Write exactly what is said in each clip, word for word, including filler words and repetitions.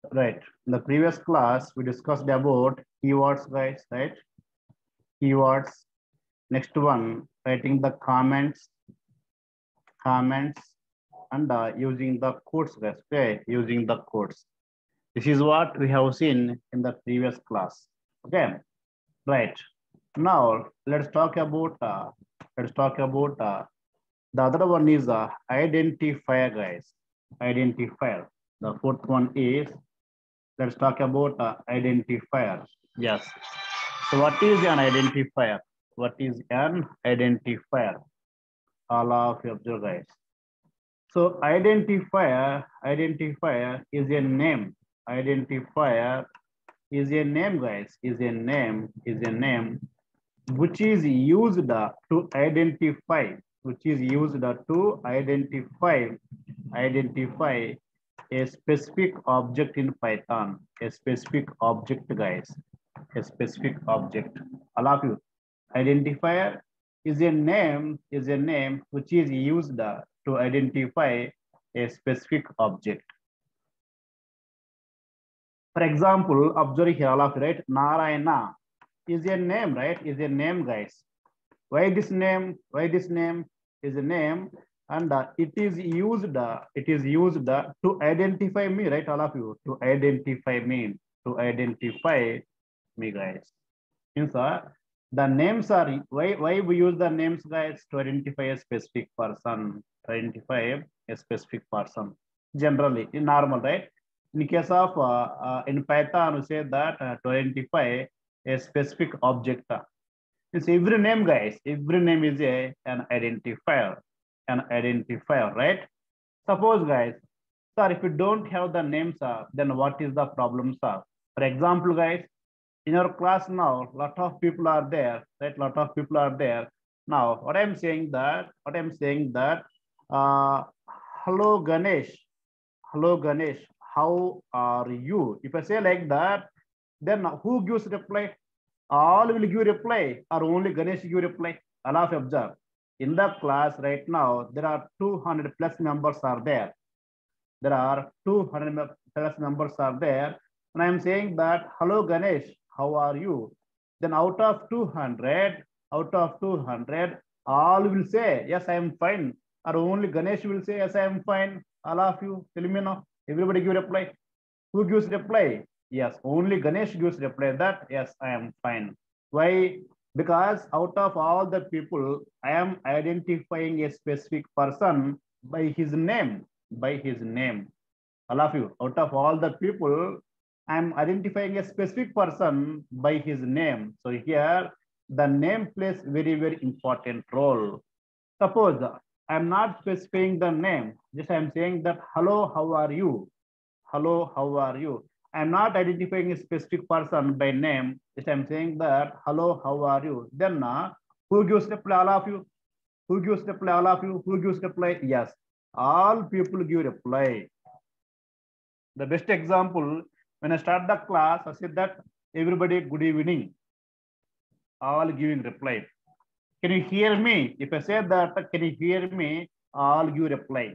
Right. In the previous class, we discussed about keywords, guys, right? Keywords. Next one, writing the comments, comments, and uh, using the quotes, guys, okay? Using the quotes. This is what we have seen in the previous class, okay? Right. Now, let's talk about, uh, let's talk about, uh, the other one is uh, identifier, guys. Identifier. The fourth one is, let's talk about uh, identifier. Yes. So what is an identifier? What is an identifier? All of you observe, guys. So identifier, identifier is a name. Identifier is a name, guys. Is a name. Is a name which is used uh, to identify. Which is used uh, to identify. Identify a specific object in Python. A specific object, guys. A specific object. All of you. Identifier is a name is a name which is used uh, to identify a specific object. For example, observe here, all of you, right? Narayana is a name, right? Is a name, guys. Why this name? Why this name is a name, and uh, it is used. Uh, it is used uh, to identify me, right? All of you, to identify me, to identify me, guys. Means uh, the names are why why we use the names, guys, to identify a specific person, to identify a specific person. Generally, in normal, right? In case of uh, uh, in Python, we say that uh, to identify a specific object. It's every name, guys. Every name is a an identifier, an identifier, right? Suppose, guys, sir, if you don't have the names, uh, then what is the problem, sir? For example, guys, in your class now, lot of people are there, right? Lot of people are there. Now, what I'm saying that, what I'm saying that, uh, hello Ganesh, hello Ganesh, how are you? If I say like that, then who gives reply? All will give reply, or only Ganesh give reply? All of you observe. In the class right now, there are two hundred plus members are there. There are two hundred plus members are there. And I'm saying that, hello Ganesh, how are you? Then out of two hundred, out of two hundred, all will say, yes, I am fine. Or only Ganesh will say, yes, I am fine. All of you, tell me now. Everybody give reply. Who gives reply? Yes, only Ganesh gives reply that, yes, I am fine. Why? Because out of all the people, I am identifying a specific person by his name, by his name. All of you, out of all the people, I'm identifying a specific person by his name. So here, the name plays very, very important role. Suppose I'm not specifying the name, just I'm saying that, hello, how are you? Hello, how are you? I'm not identifying a specific person by name, just I'm saying that, hello, how are you? Then uh, who gives reply? All of you. Who gives reply? All of you. Who gives reply? Yes, all people give reply. The best example, when I start the class, I said that everybody good evening, all giving reply. Can you hear me? If I say that, can you hear me? All give reply.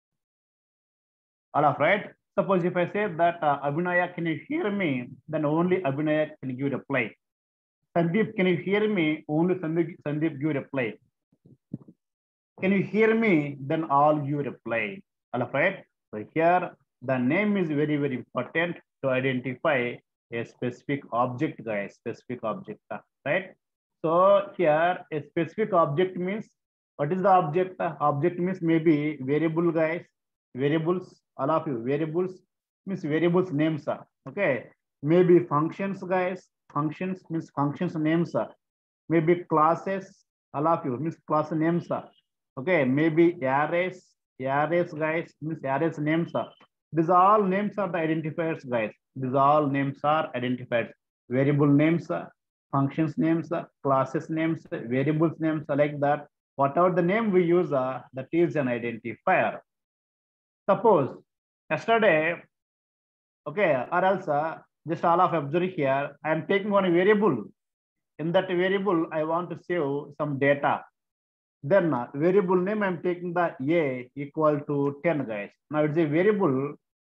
All of right. Suppose if I say that uh, Abhinaya, can you hear me? Then only Abhinaya can give reply. Sandeep, can you hear me? Only Sandeep, Sandeep give reply. Can you hear me? Then all give reply. All of right. So here the name is very, very important to identify a specific object, guys, specific object, right? So here a specific object means, what is the object? Object means maybe variable, guys, variables, all of you, variables means variables names, okay? Maybe functions, guys, functions means functions names, maybe classes, all of you means class names, okay? Maybe arrays, arrays, guys, means arrays names. These all names are the identifiers, guys. These all names are identifiers. Variable names, functions names, classes names, variables names, like that. Whatever the name we use, uh, that is an identifier. Suppose yesterday, okay, or else uh, just all of observe here, I am taking one variable. In that variable, I want to save some data. Then uh, variable name, I'm taking the a equal to ten, guys. Now it's a variable.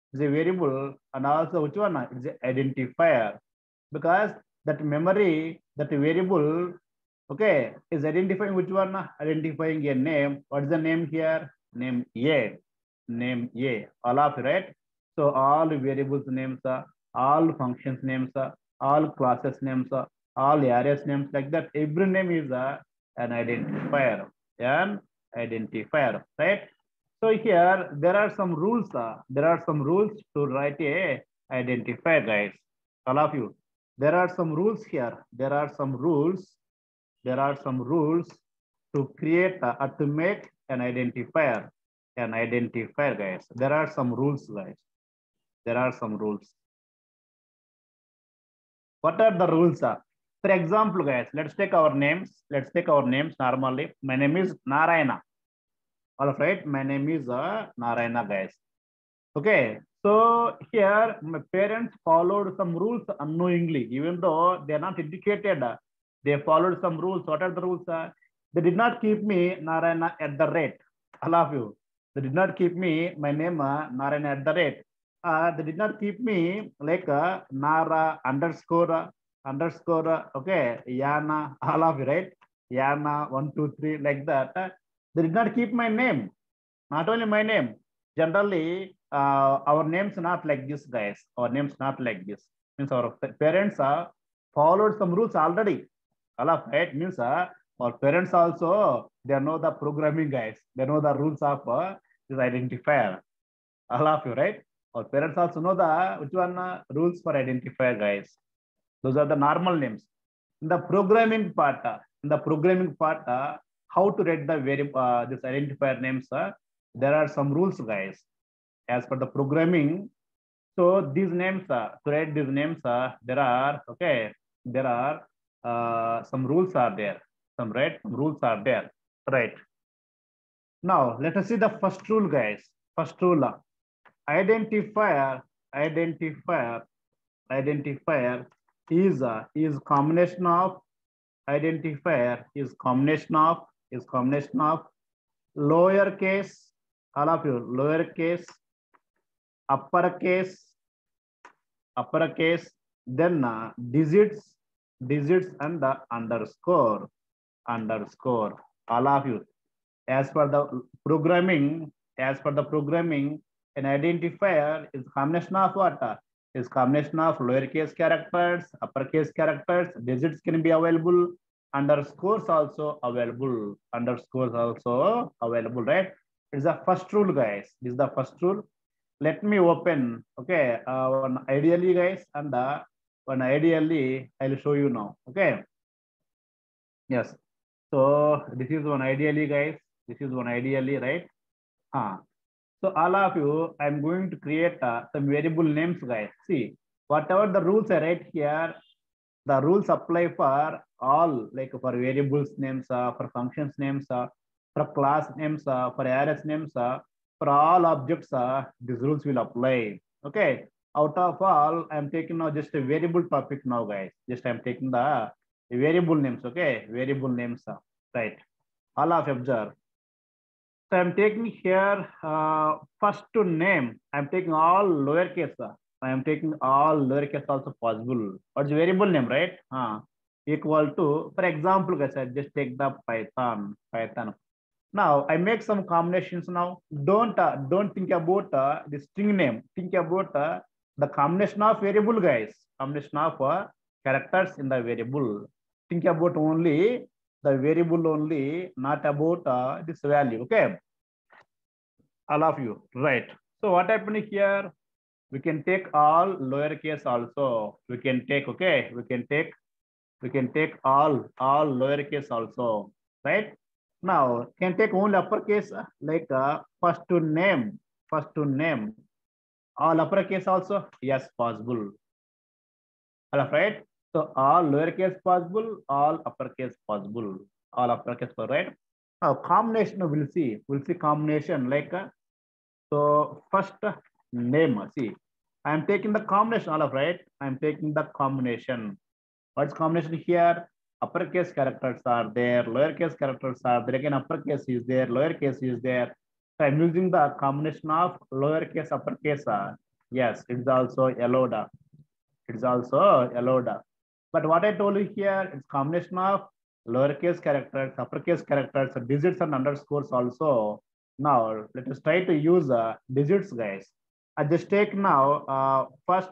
is a variable, and also which one? It's an identifier, because that memory, that variable, okay, is identifying which one? Identifying a name. What is the name here? Name A. Name A. All of it, right? So all variables names are, all functions names are, all classes names are, all areas names, like that. Every name is a, an identifier. An identifier, right? So here there are some rules. Uh, there are some rules to write a identifier, guys. All of you. There are some rules here. There are some rules. There are some rules to create uh, or to make an identifier. An identifier, guys. There are some rules, guys. There are some rules. What are the rules? Uh? For example, guys, let's take our names. Let's take our names normally. My name is Narayana. All right, my name is uh, Narayana, guys. Okay, so here my parents followed some rules unknowingly, even though they are not educated. Uh, they followed some rules. What are the rules? Uh, they did not keep me Narayana at the rate. I love you. They did not keep me my name uh, Narayana at the rate. Uh, they did not keep me like uh, Nara underscore uh, underscore. Uh, okay, Yana. I love you, right? Yana one two three, like that. Uh, they did not keep my name. Not only my name. Generally, uh, our names not like this, guys. Our names not like this. Means our parents are followed some rules already. Allah, right? Means uh, our parents also, they know the programming, guys. They know the rules of uh, this identifier. All of you, right? Our parents also know the which one uh, rules for identifier, guys. Those are the normal names. In the programming part, uh, in the programming part, uh, how to write the variable uh, this identifier names? Uh, there are some rules, guys. As per the programming, so these names, uh, to write these names, uh, there are okay. There are uh, some rules are there. Some right, some rules are there. Right. Now let us see the first rule, guys. First rule: uh, identifier, identifier, identifier is uh, is combination of identifier is combination of is combination of lowercase, all of you, lowercase, uppercase, uppercase, then uh, digits, digits, and the underscore, underscore, all of you. As per the programming, as per the programming, an identifier is combination of what? Uh, is combination of lowercase characters, uppercase characters, digits can be available, underscores also available, underscores also available, right? It's the first rule, guys. This is the first rule. Let me open, okay, uh, one ideally, guys, and uh, one ideally, I'll show you now, okay? Yes. So this is one ideally, guys. This is one ideally, right? Ah. So all of you, I'm going to create uh, some variable names, guys. See, whatever the rules I write here, the rules apply for all, like for variables names, uh, for functions names, uh, for class names, uh, for arrays names, uh, for all objects, uh, these rules will apply. Okay. Out of all, I'm taking now just a variable topic now, guys. Just I'm taking the variable names. Okay, variable names. Uh, right. All of observe. So I'm taking here uh, first to name. I'm taking all lowercase. I am taking all lowercase also possible. What's variable name, right? Uh, equal to, for example, guys, I just take the Python. Python. Now I make some combinations. Now don't uh, don't think about uh, the string name. Think about uh, the combination of variable, guys. Combination of uh, characters in the variable. Think about only the variable only, not about uh, this value. Okay, all of you, right? So what happened here? We can take all lowercase also. We can take, okay, we can take, we can take all all lowercase also, right? Now can take only uppercase, like uh, first to name, first to name, all uppercase also. Yes, possible. All right. So all lowercase possible, all uppercase possible, all uppercase, right? Now combination we'll see. We'll see combination like uh, so first name. See, I am taking the combination, all of right. I am taking the combination. What's combination here? Uppercase characters are there, lowercase characters are there. Again, uppercase is there, lowercase is there. So I'm using the combination of lowercase, uppercase. Uh, Yes, it's also allowed. It's also allowed. But what I told you here, it's combination of lowercase characters, uppercase characters, digits and underscores also. Now let us try to use uh, digits, guys. I just take now uh, first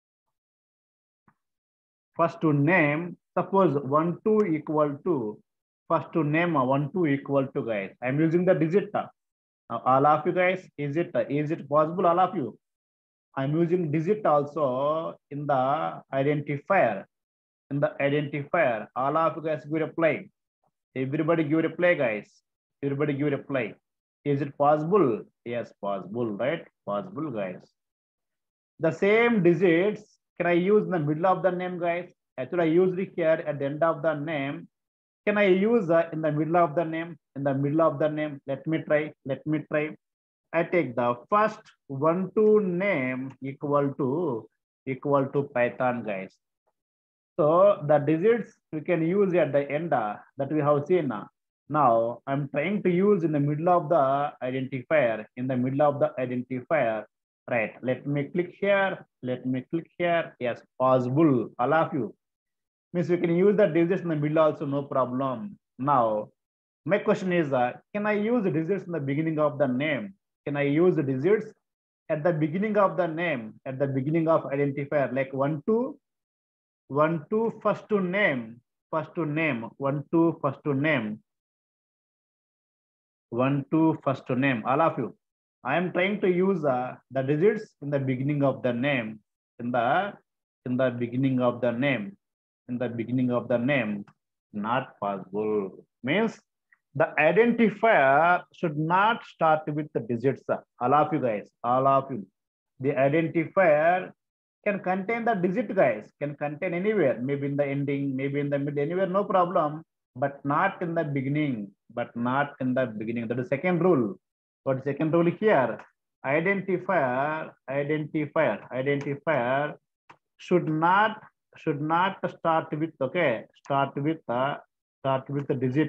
first to name. Suppose one two equal to first to name uh, one two equal to, guys. I'm using the digit. Now all of you guys, is it is it possible? All of you, I'm using digit also in the identifier. In the identifier, all of you guys give reply. Everybody give reply, guys. Everybody give reply. Is it possible? Yes, possible, right? Possible, guys. The same digits can I use in the middle of the name, guys? Actually, I used it here at the end of the name. Can I use uh, in the middle of the name? In the middle of the name, let me try. Let me try. I take the first one to name equal to equal to Python, guys. So the digits we can use at the end uh, that we have seen. Uh, now I'm trying to use in the middle of the identifier, in the middle of the identifier, right? Let me click here. Let me click here. Yes, possible. All of you. Means we can use the digits in the middle also, no problem. Now, my question is, uh, can I use the digits in the beginning of the name? Can I use the digits at the beginning of the name, at the beginning of identifier, like one, two, one, two, first to name, first to name, one, two, first to name, one, two, first to name, all of you. I am trying to use uh, the digits in the beginning of the name, in the, in the beginning of the name, in the beginning of the name, not possible. Means the identifier should not start with the digits. All of you guys, all of you. The identifier can contain the digit, guys, can contain anywhere, maybe in the ending, maybe in the mid, anywhere, no problem, but not in the beginning, but not in the beginning. That is second rule. What is second rule here? Identifier, identifier, identifier should not should not start with, okay, start with uh, start with the digit.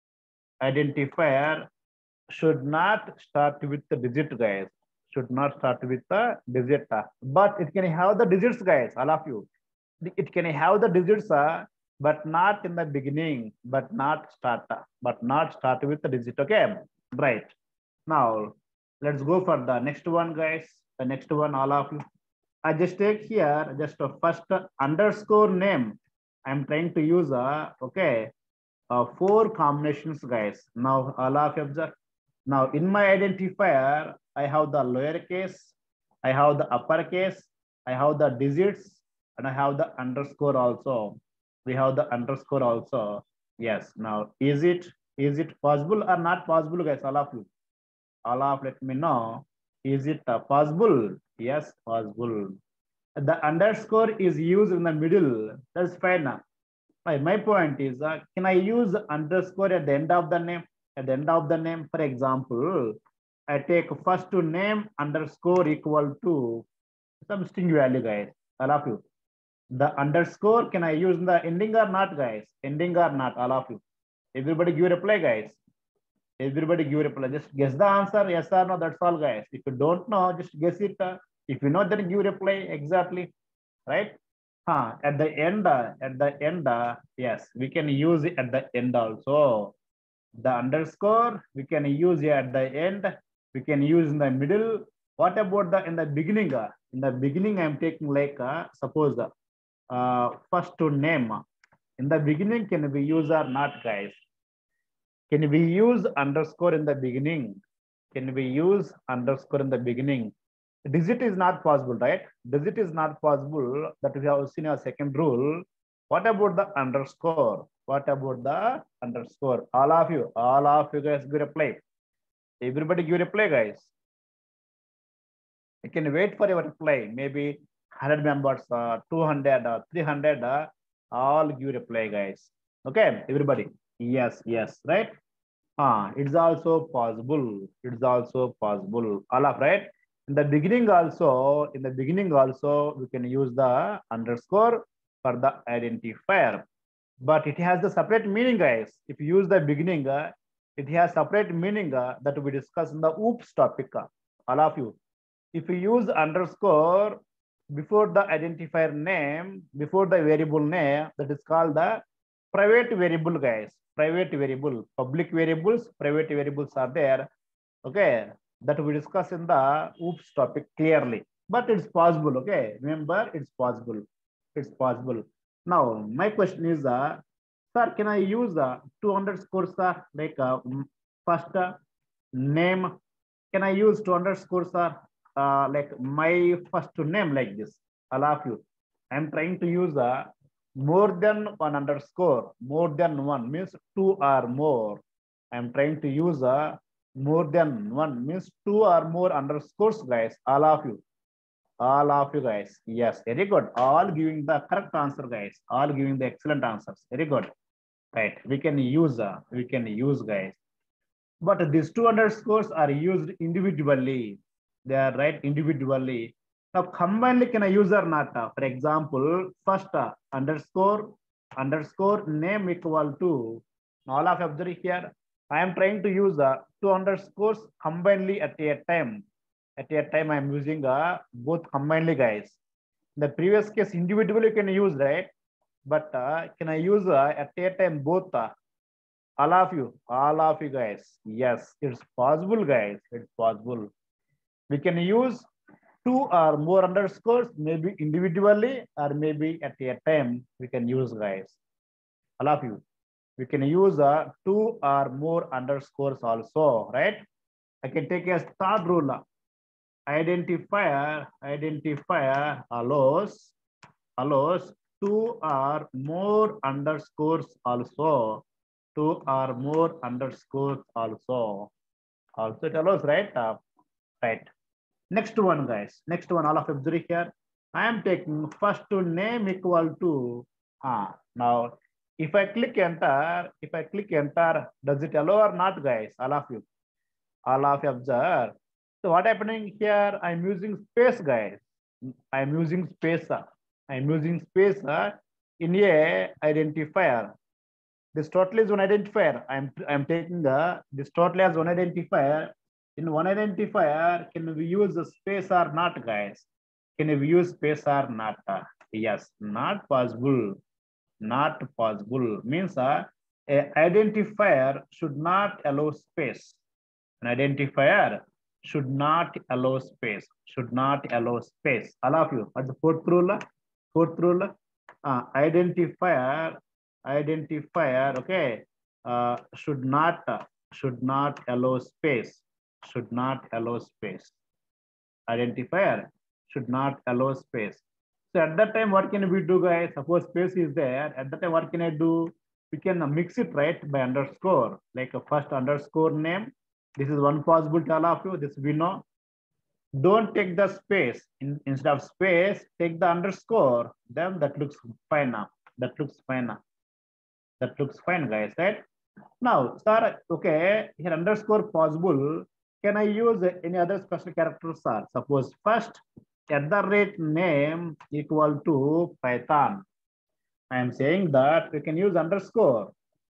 Identifier should not start with the digit, guys. Should not start with the digit, but it can have the digits, guys. All of you, it can have the digits, uh, but not in the beginning, but not start, but not start with the digit. Okay, right. Now let's go for the next one, guys. The next one, all of you. I just take here just a first underscore name. I'm trying to use a, okay, uh, four combinations, guys. Now all of you observe. Now in my identifier, I have the lowercase, I have the uppercase, I have the digits, and I have the underscore also. We have the underscore also. Yes. Now is it is it possible or not possible, guys? All of you, all of let me know. Is it uh, possible? Yes, possible. The underscore is used in the middle. That's fine. My, my point is, uh, can I use underscore at the end of the name? At the end of the name, for example, I take first to name underscore equal to some string value, guys. All of you. The underscore, can I use in the ending or not, guys? Ending or not, all of you. Everybody give reply, guys. Everybody give reply. Just guess the answer, yes or no, that's all, guys. If you don't know, just guess it. Uh, if you know, then give reply exactly, right? Huh, at the end, uh, at the end, uh, yes, we can use it at the end also. The underscore, we can use it at the end. We can use in the middle. What about the in the beginning? Uh, in the beginning, I'm taking like, uh, suppose, uh, first to name. In the beginning, can we use or not, guys? Can we use underscore in the beginning? Can we use underscore in the beginning? Digit is not possible, right? Digit is not possible, that we have seen a second rule. What about the underscore? What about the underscore? All of you, all of you guys give reply. Everybody give reply, guys. You can wait for your reply. Maybe one hundred members, uh, two hundred, uh, three hundred, uh, all give reply, guys. Okay, everybody. Yes, yes, right? Ah, it's also possible. It's also possible. All of right. In the beginning also, in the beginning also, we can use the underscore for the identifier, but it has the separate meaning, guys. If you use the beginning, uh, it has separate meaning uh, that we discuss in the oops topic. Uh, all of you, if you use underscore before the identifier name, before the variable name, that is called the private variable, guys. Private variable. Public variables, private variables are there. Okay, that we discuss in the oops topic clearly. But it's possible. Okay, remember, it's possible. It's possible. Now, my question is, uh, sir, can I use uh, two underscores, sir, like uh, first uh, name? Can I use two underscores, sir, uh, like my first name like this? I'll ask you. I'm trying to use uh, more than one underscore. More than one means two or more. I'm trying to use a uh, more than one means two or more underscores, guys. All of you. All of you guys. Yes, very good. All giving the correct answer, guys. All giving the excellent answers. Very good. Right. We can use, uh, we can use, guys. But these two underscores are used individually. They are right individually. Now, combinedly, can I use or not? For example, first uh, underscore, underscore name equal to, all of you observe here. I am trying to use uh, two underscores combinedly at a time. At a time, I am using uh, both combinedly, guys. In the previous case, individually you can use, right? But uh, can I use uh, at a time both? Uh, all of you, all of you guys. Yes, it's possible, guys. It's possible. We can use two or more underscores, maybe individually or maybe at a time. We can use, guys. All of you. We can use uh, two or more underscores also, right? I can take a third rule. Identifier, identifier allows, allows two or more underscores also. Two or more underscores also. Also it allows, right? Uh, right. Next one, guys. Next one, all of you observe here. I am taking first to name equal to. Ah, now, if I click enter, if I click enter, does it allow or not, guys? All of you. All of you observe. So what happening here? I'm using space, guys. I'm using space. I'm using space uh, in a identifier. This total is one identifier. I'm I'm taking the this total as one identifier. In one identifier, can we use the space or not, guys? Can we use space or not? Yes, not possible. Not possible means uh, a identifier should not allow space. An identifier should not allow space. Should not allow space. All of you. What's the fourth rule? Fourth rule. Uh, identifier. Identifier. Okay. Uh, should not. Uh, should not allow space. Should not allow space. Identifier should not allow space. So at that time, what can we do, guys? Suppose space is there. At that time, what can I do? We can mix it, right, by underscore. Like a first underscore name. This is one possibility, all of you. This we know. Don't take the space. In, instead of space, take the underscore. Then that looks fine now. That looks fine now. That looks fine, guys, right? Now, sir, okay, here underscore possible. Can I use any other special characters, sir? Suppose first at the rate name equal to Python. I am saying that we can use underscore.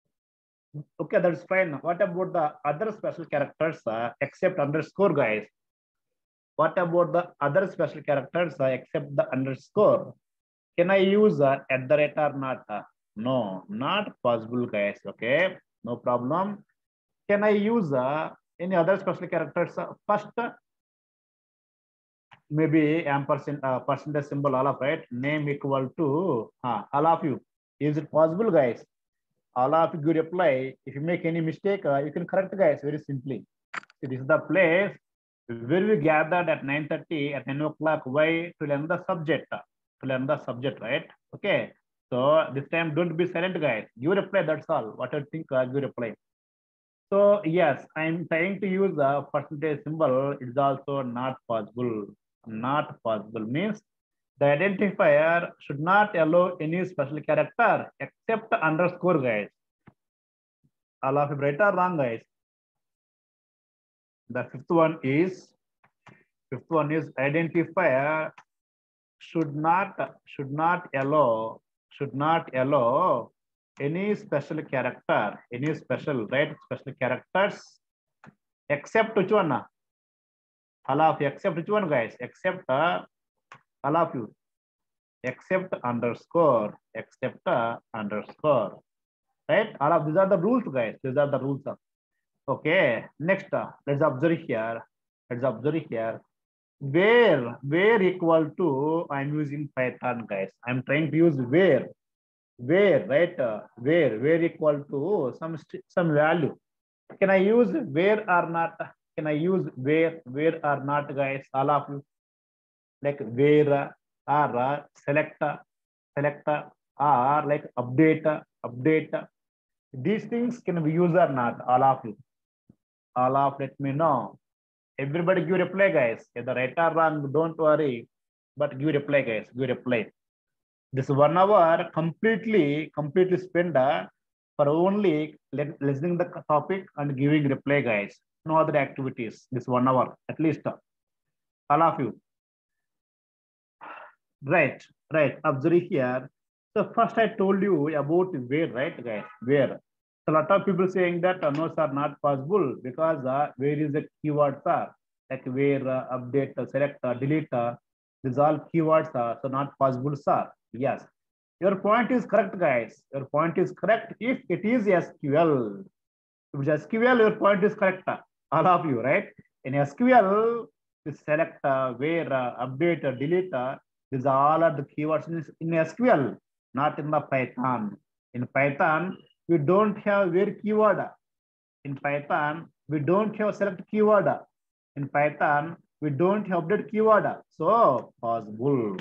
Okay, that's fine. What about the other special characters uh, except underscore, guys? What about the other special characters uh, except the underscore? Can I use uh, at the rate or not? Uh, no, not possible, guys. Okay, no problem. Can I use uh, any other special characters? Uh, first, uh, maybe ampersand uh, percentage symbol, all of right? Name equal to uh, all of you. Is it possible, guys? All of you reply. If you make any mistake, uh, you can correct, guys, very simply. So this is the place where we gathered at nine thirty at nine o'clock. Why? To learn the subject. To learn the subject, right? Okay. So this time, don't be silent, guys. Give reply. That's all. What I think, uh, give reply. So yes, I'm trying to use the percentage symbol. It's also not possible. Not possible means the identifier should not allow any special character except underscore, guys. All of you right or wrong, guys? The fifth one is fifth one is identifier should not should not allow should not allow any special character, any special right special characters except which one? All of you, except which one, guys? Except uh, all of you. Except underscore. Except uh, underscore. Right? All of these are the rules, guys. These are the rules. Of, okay. Next, uh, let's observe here. Let's observe here. Where, where equal to, I'm using Python, guys. I'm trying to use where, where, right? Uh, where, where equal to some some value. Can I use where or not? Can I use where, where or not, guys? All of you, like where or select, select or like update, update. These things can be used or not? All of you, all of let me know. Everybody give reply, guys. Either right or wrong, don't worry. But give reply, guys. Give reply. This one hour completely, completely spend uh, for only listening the topic and giving reply, guys. No other activities. This one hour, at least. Uh, all of you. Right, right. Observe here. So first I told you about where, right, guys? Where. So a lot of people saying that uh, no, sir, not possible because uh, where is the keywords are like where, uh, update, uh, select, uh, delete. Uh, these all keywords are so not possible, sir. Yes, your point is correct, guys. Your point is correct if it is S Q L. If it's S Q L, your point is correct. Uh, all of you, right? In S Q L, you select uh, where, uh, update, uh, delete. Uh, these all are the keywords in, in S Q L, not in the Python. In Python, we don't have where keyword. In Python, we don't have select keyword. In Python, we don't have update keyword. So possible.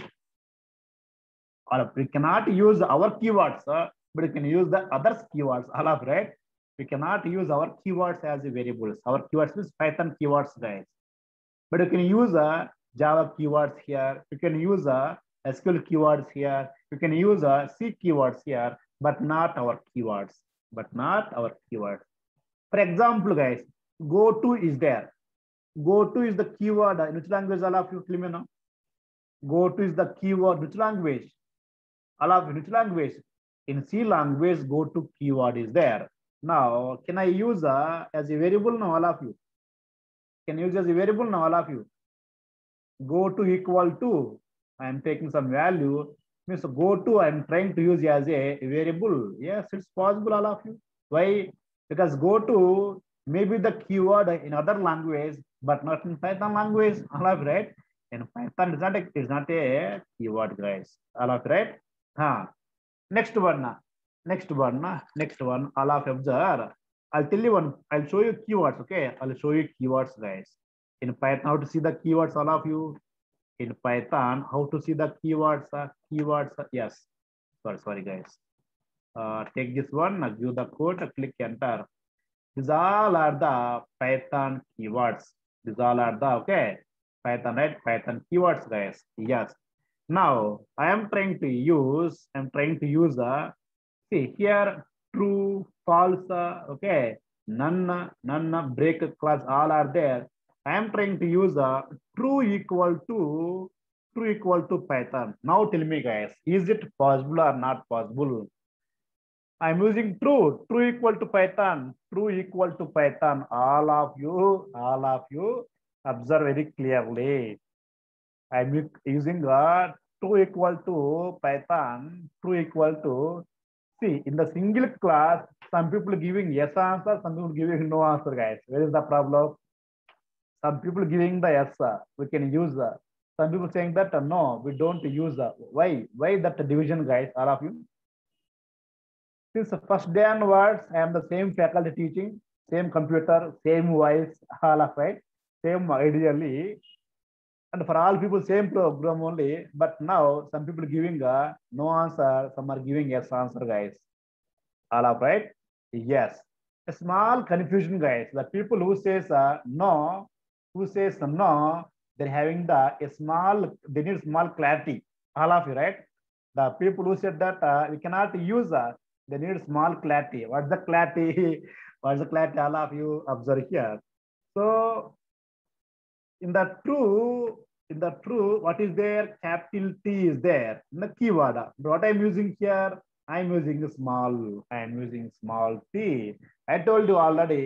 Or we cannot use our keywords, uh, but we can use the others keywords. All of right. We cannot use our keywords as variables. Our keywords is Python keywords, guys. But you can use a uh, Java keywords here. You can use a uh, S Q L keywords here. You can use a uh, C keywords here, but not our keywords. But not our keywords. For example, guys, go to is there. Go to is the keyword. In which language all of you let me know? Go to is the keyword. Which language? All of you, which language? In C language, go to keyword is there. Now, can I use a uh, as a variable now? All of you can use as a variable now. All of you. Go to equal to, I am taking some value, means go to I am trying to use as a variable. Yes, it's possible, all of you. Why? Because go to maybe the keyword in other language, but not in Python language, all of right? In Python, it's not a, it's not a keyword, guys. All of right? Huh. Next one, next one, next one, all of observe. I'll tell you one, I'll show you keywords, okay? I'll show you keywords, guys. In Python, how to see the keywords, all of you. In Python, how to see the keywords, uh, keywords, uh, yes. Sorry, sorry, guys. Uh, take this one, uh, give the code, uh, click enter. These all are the Python keywords. These all are the, okay, Python, right? Python keywords, guys. Yes. Now, I am trying to use, I'm trying to use, uh, see here, true, false, uh, okay, none, none, break clause, all are there. I am trying to use a true equal to true equal to Python. Now tell me, guys, is it possible or not possible? I'm using true, true equal to Python, true equal to Python. All of you, all of you observe very clearly. I'm using a true equal to Python, true equal to, see, in the single class, some people giving yes answer, some people giving no answer, guys. Where is the problem? Some people giving the yes, uh, we can use. Uh, some people saying that uh, no, we don't use. Uh, why? Why that division, guys? All of you. Since the first day onwards, I am the same faculty teaching, same computer, same voice, all of right, same ideally, and for all people same program only. But now some people giving a uh, no answer, some are giving yes answer, guys. All of right? Yes. A small confusion, guys. The people who says uh, no. Who says no, they're having the a small, they need small clarity. All of you, right? The people who said that uh, we cannot use, uh, they need small clarity. What's the clarity? What's the clarity? All of you observe here. So, in the true, in the true, what is there? Capital T is there in the keyword. But what I'm using here, I'm using small. I'm using small t. I told you already.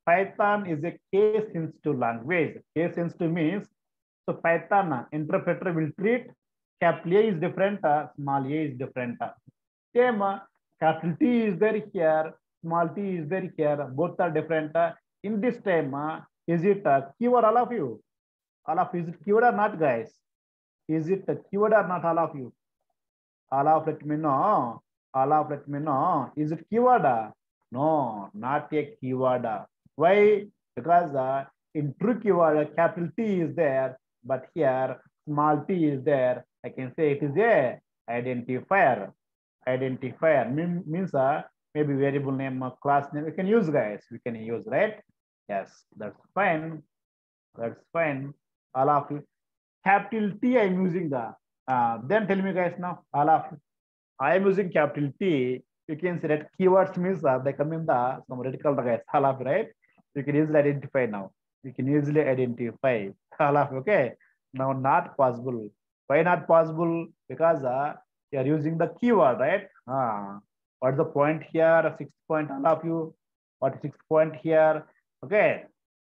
Python is a case sensitive language. Case sensitive means, so Python uh, interpreter will treat capital A is different, uh, small a is different. Same, uh, capital T is there here, small t is there here, both are different. Uh, in this time, uh, is it a keyword all of you? All of you, is it keyword or not, guys? Is it a keyword or not, all of you? All of let me know. All of let me know. Is it keyword? No, not a keyword. Why? Because uh, in true keyword, capital T is there, but here small t is there. I can say it is a identifier. Identifier mean, means uh, maybe variable name, uh, class name. We can use, guys. We can use, right? Yes, that's fine. That's fine. All of you. Capital T I'm using the. Uh, then tell me, guys, now. All of you. I am using capital T. You can see that keywords means uh, they come in the some red color, guys. All of you, right? You can easily identify now. You can easily identify. All of you, okay. Now not possible. Why not possible? Because uh, you are using the keyword, right? Uh, what's the point here? Sixth point, all of you. What is sixth point here? Okay.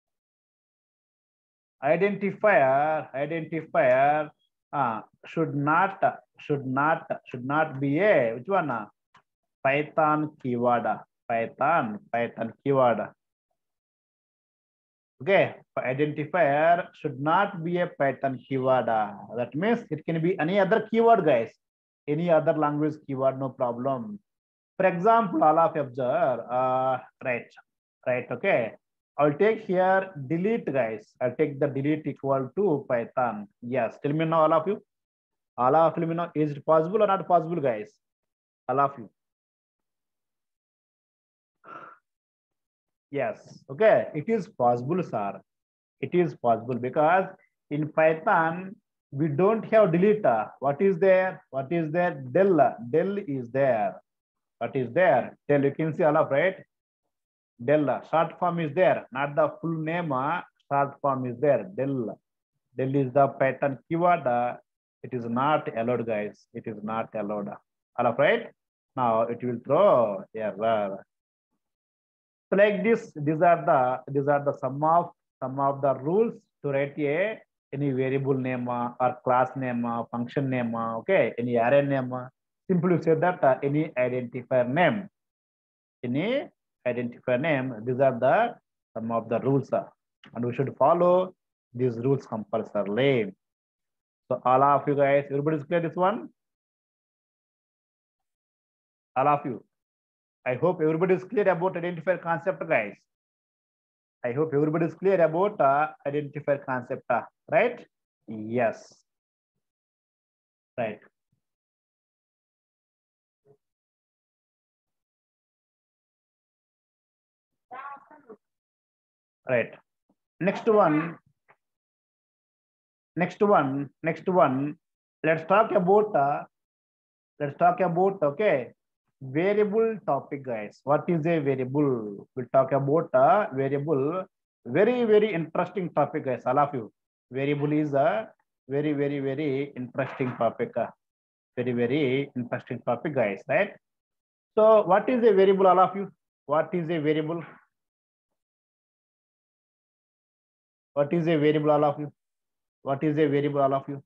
Identifier, identifier uh, should not, should not, should not be a, which one? Uh, Python keyword. Python, Python keyword. Okay, identifier should not be a Python keyword. That means it can be any other keyword, guys. Any other language keyword, no problem. For example, all of you observe, uh, right, right, okay. I'll take here delete, guys. I'll take the delete equal to Python. Yes, tell me now, all of you. All of you, let me know, is it possible or not possible, guys? All of you. Yes, okay, it is possible, sir. It is possible because in Python, we don't have delete. What is there? What is there? Del. Del is there. What is there? Del, you can see all of, right? Del, short form is there, not the full name. Short form is there. Del. Del is the Python keyword. It is not allowed, guys. It is not allowed. All of, right? Now it will throw error. So like this, these are the these are the sum of some of the rules to write a any variable name uh, or class name, uh, function name, uh, okay, any array name. Uh, simply say that uh, any identifier name, any identifier name. These are the some of the rules, uh, and we should follow these rules compulsorily. So all of you guys, everybody is clear this one? All of you. I hope everybody is clear about identifier concept, guys. I hope everybody is clear about uh, identifier concept, uh, right? Yes. Right. Right. Next one. Next one. Next one. Let's talk about. Uh, let's talk about. Okay. Variable topic, guys. What is a variable? We'll talk about a variable. Very, very interesting topic, guys. All of you. Variable is a very, very, very interesting topic. Uh, very, very interesting topic, guys. Right. So, what is a variable? All of you. What is a variable? What is a variable? All of you. What is a variable? All of you.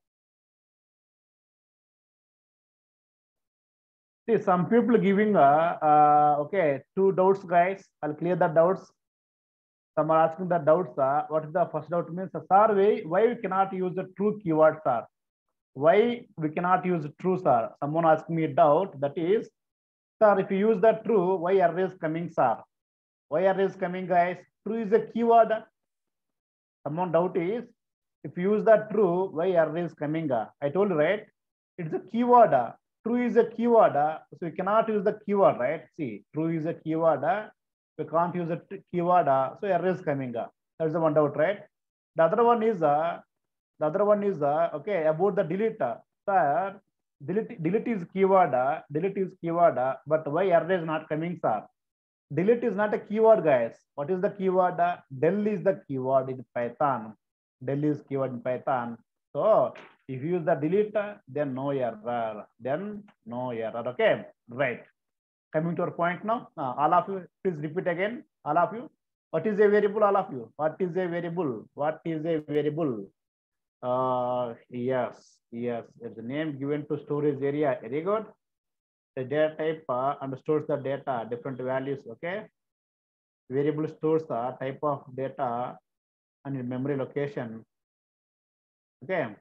See, some people giving uh, uh okay two doubts, guys. I'll clear the doubts. Some are asking the doubts. Uh, what is the first doubt means? Sir, why why we cannot use the true keyword, sir? Why we cannot use true, sir? Someone asking me a doubt. That is, sir, if you use the true, why error is coming, sir? Why error is coming, guys? True is a keyword. Someone doubt is, if you use the true, why error is coming? I told you, right? It's a keyword. True is a keyword. So you cannot use the keyword, right? See, true is a keyword. We can't use a keyword. So error is coming. That's the one doubt, right? The other one is, uh, the other one is, uh, okay, about the delete. Sir, delete, delete is keyword. Delete is keyword. But why error is not coming, sir? Delete is not a keyword, guys. What is the keyword? Del is the keyword in Python. Del is keyword in Python. So if you use the delete, then no error. Then no error. Okay, right. Coming to our point now. Uh, all of you, please repeat again. All of you. What is a variable, all of you? What is a variable? What is a variable? Uh, yes, yes. It's a name given to storage area. Very good. The data type uh, and stores the data, different values. Okay. Variable stores the type of data and in memory location. Okay.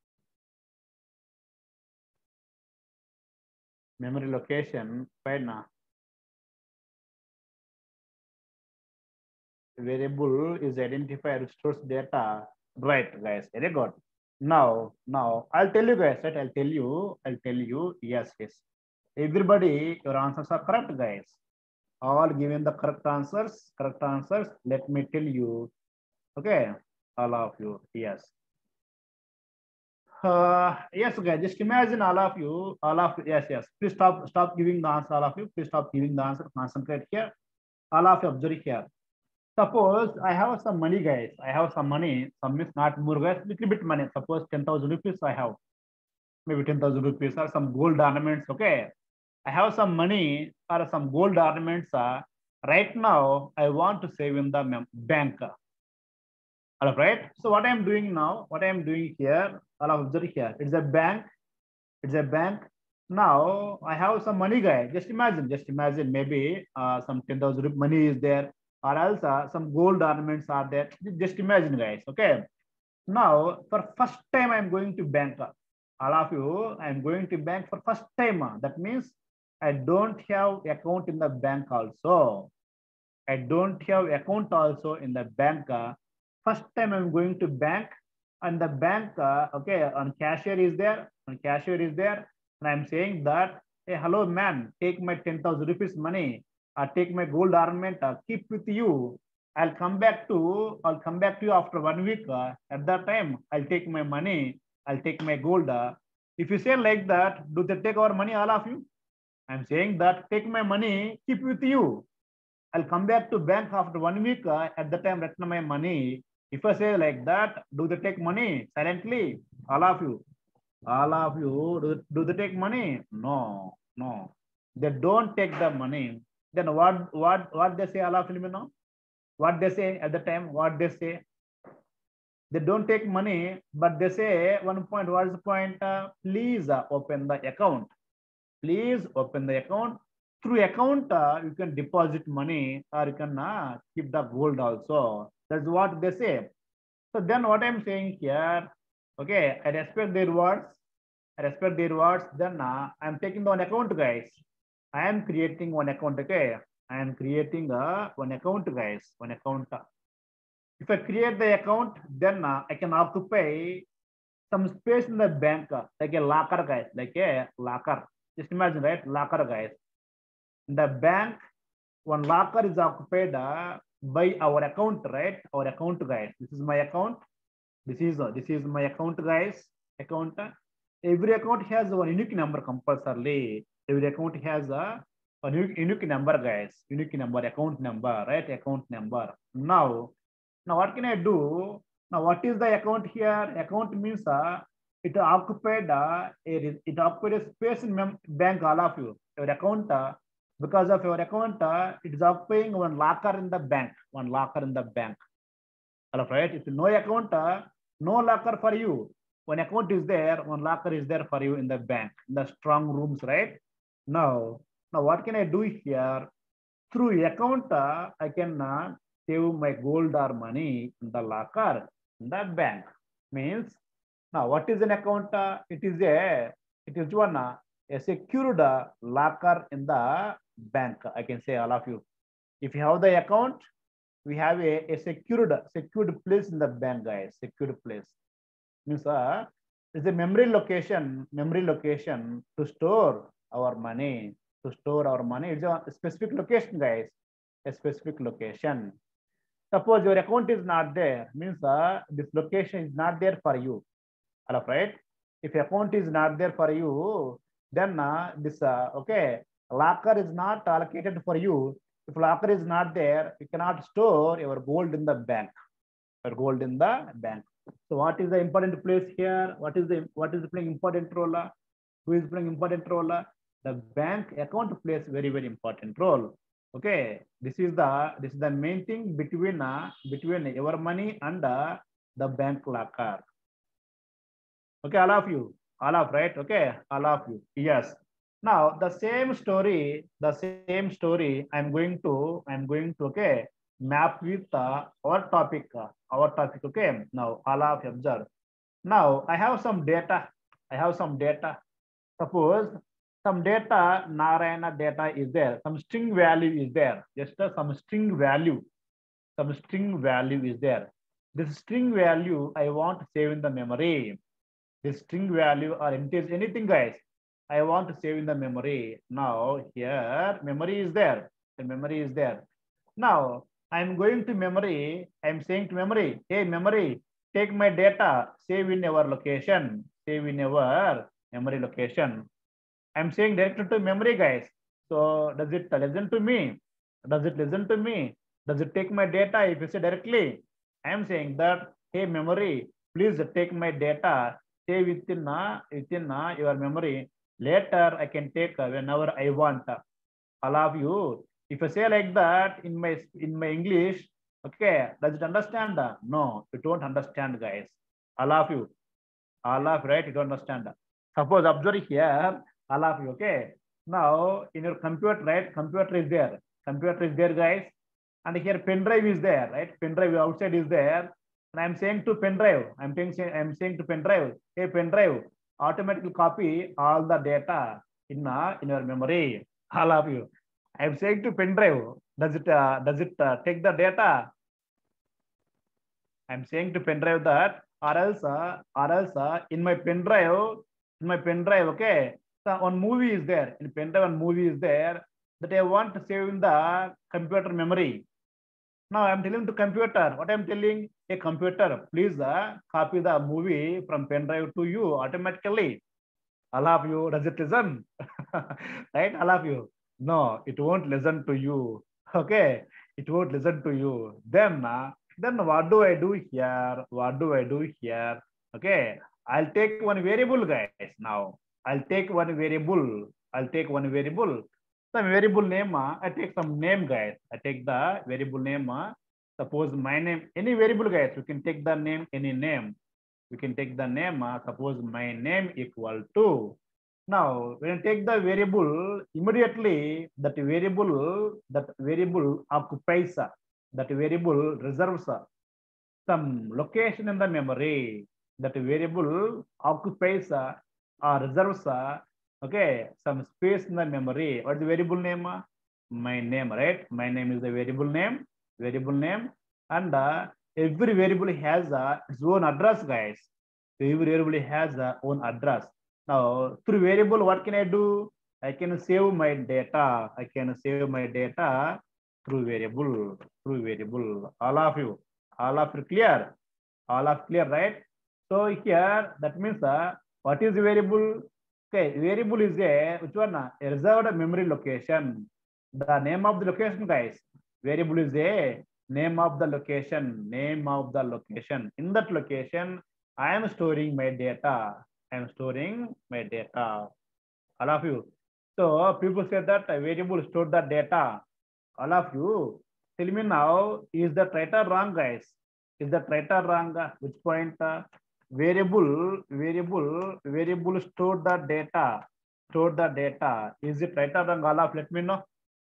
Memory location. Fine now. Variable is identified, stores data. Right, guys. Very good. Now, now I'll tell you guys, right? I'll tell you, I'll tell you, yes, yes. Everybody, your answers are correct, guys. All given the correct answers, correct answers. Let me tell you, okay, all of you, yes. Uh, yes, guys, just imagine all of you, all of you, yes, yes. Please stop, stop giving the answer, all of you. Please stop giving the answer, concentrate here. All of you observe here. Suppose I have some money, guys. I have some money. Some is not more, guys. Little bit money. Suppose ten thousand rupees I have. Maybe ten thousand rupees or some gold ornaments. Okay. I have some money or some gold ornaments. Uh, right now, I want to save in the bank. All right. So what I'm doing now, what I'm doing here, I'll observe here. It's a bank. It's a bank. Now I have some money, guys. Just imagine, just imagine maybe uh, some ten thousand rupees money is there, or else uh, some gold ornaments are there. Just imagine, guys. Okay. Now, for first time, I'm going to bank. All of you, I'm going to bank for first time. That means I don't have account in the bank also. I don't have account also in the bank. First time I'm going to bank, and the bank, uh, okay, on cashier is there, on cashier is there, and I'm saying that, hey, hello, man, take my ten thousand rupees money, or take my gold ornament, uh, keep with you. I'll come back to, I'll come back to you after one week. Uh, at that time, I'll take my money, I'll take my gold. Uh, if you say like that, do they take our money, all of you? I'm saying that take my money, keep with you. I'll come back to bank after one week. Uh, at the time, return my money. If I say like that, do they take money silently? All of you, all of you, do, do they take money? No, no, they don't take the money. Then what, what, what they say, all of you know? What they say at the time? What they say? They don't take money, but they say one point. What is the point? Uh, please uh, open the account. Please open the account. Through account, uh, you can deposit money or you can uh, keep the gold also. That's what they say. So then what I'm saying here, okay, I respect their words. I respect their words. Then uh, I'm taking the one account, guys. I am creating one account, okay? I am creating uh, one account, guys. One account. If I create the account, then uh, I can occupy some space in the bank, uh, like a locker, guys, like a locker. Just imagine, right? Locker, guys. In the bank, one locker is occupied uh, by our account, right? Our account, guys. This is my account. This is uh, this is my account, guys. Account. Every account has one unique number compulsorily. Every account has a, a unique, unique number, guys. Unique number, account number, right? Account number. Now, now what can I do? Now, what is the account here? Account means uh, it occupied uh, a, it occupied a space in bank. All of you, your account. Uh, Because of your account, uh, it is occupying one locker in the bank, one locker in the bank. All right. If no account, uh, no locker for you. One account is there, one locker is there for you in the bank, in the strong rooms, right? Now, now what can I do here? Through account, uh, I can uh, save my gold or money in the locker in the bank. Means now what is an account? Uh, it is a it is one uh, a secured uh, locker in the bank. I can say all of you. If you have the account, we have a, a secured secured place in the bank, guys. Secured place means uh, it's a memory location. Memory location to store our money. To store our money. It's a specific location, guys. A specific location. Suppose your account is not there, means uh, this location is not there for you. All right. If account is not there for you, then uh, this uh, okay locker is not allocated for you. If locker is not there, you cannot store your gold in the bank. Your gold in the bank. So what is the important place here? What is the what is playing important role? Who is playing important role? The bank account plays very very important role. Okay, this is the this is the main thing between uh, between your money and uh, the bank locker. Okay, all of you, all of right. Okay, all of you. Yes. Now the same story, the same story. I'm going to I'm going to okay map with uh, our topic, uh, our topic. Okay. Now all of you observe. Now I have some data. I have some data. Suppose some data, Narayana data is there. Some string value is there. Just uh, some string value. Some string value is there. This string value I want to save in the memory. This string value or integer, anything guys, I want to save in the memory. Now here memory is there. The memory is there. Now I'm going to memory. I'm saying to memory, hey memory, take my data, save in our location, save in our memory location. I'm saying directly to memory guys. So does it listen to me? Does it listen to me? Does it take my data if you say directly? I'm saying that, hey memory, please take my data, stay within, uh, within uh, your memory. Later I can take uh, whenever I want. All of you, if I say like that in my in my English, okay, does it understand? No, you don't understand, guys. All of you, all of right, you don't understand. Suppose observe here, all of you, okay. Now in your computer, right? Computer is there. Computer is there, guys. And here pen drive is there, right? Pen drive outside is there. And I'm saying to pen drive, I'm saying I'm saying to pen drive, hey pen drive, automatically copy all the data in uh, in your memory. All of you. I'm saying to pen drive, does it uh, does it uh, take the data? I'm saying to pen drive that, or else uh, or else uh, in my pen drive, in my pen drive, okay. So one movie is there in pen drive, one movie is there that I want to save in the computer memory. Now I'm telling to computer, what I'm telling, a computer, please uh, copy the movie from pen drive to you automatically. All of you, does it listen? Right, all of you. No, it won't listen to you. Okay, it won't listen to you. Then, uh, then what do I do here? What do I do here? Okay, I'll take one variable, guys. Now, I'll take one variable. I'll take one variable. Some variable name. Uh, I take some name, guys. I take the variable name. Uh, suppose my name, any variable, guys. You can take the name, any name. We can take the name. Uh, suppose my name equal to. Now, when I take the variable, immediately that variable, that variable occupies, that variable reserves some location in the memory. That variable occupies or reserves, okay, some space in the memory. What is the variable name? My name, right? My name is the variable name, variable name, and uh, every variable has uh, its own address, guys. Every variable has its own address. Now, through variable, what can I do? I can save my data. I can save my data through variable, through variable. All of you, all of you clear? All of clear, right? So here, that means uh, what is the variable? Okay, variable is a, which one? A reserved memory location. The name of the location, guys. Variable is a name of the location, name of the location. In that location, I am storing my data. I am storing my data. All of you. So people say that a variable store the data. All of you, tell me now, is that right or wrong, guys? Is that right or wrong? Which point? Uh, variable, variable, variable store the data. Store the data. Is it right or wrong? All of let me know.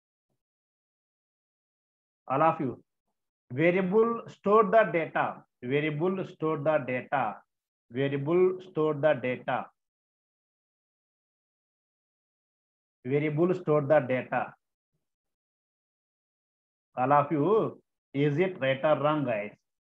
All of you. Variable store the data. Variable store the data. Variable store the data. Variable store the data. All of you, is it right or wrong, guys?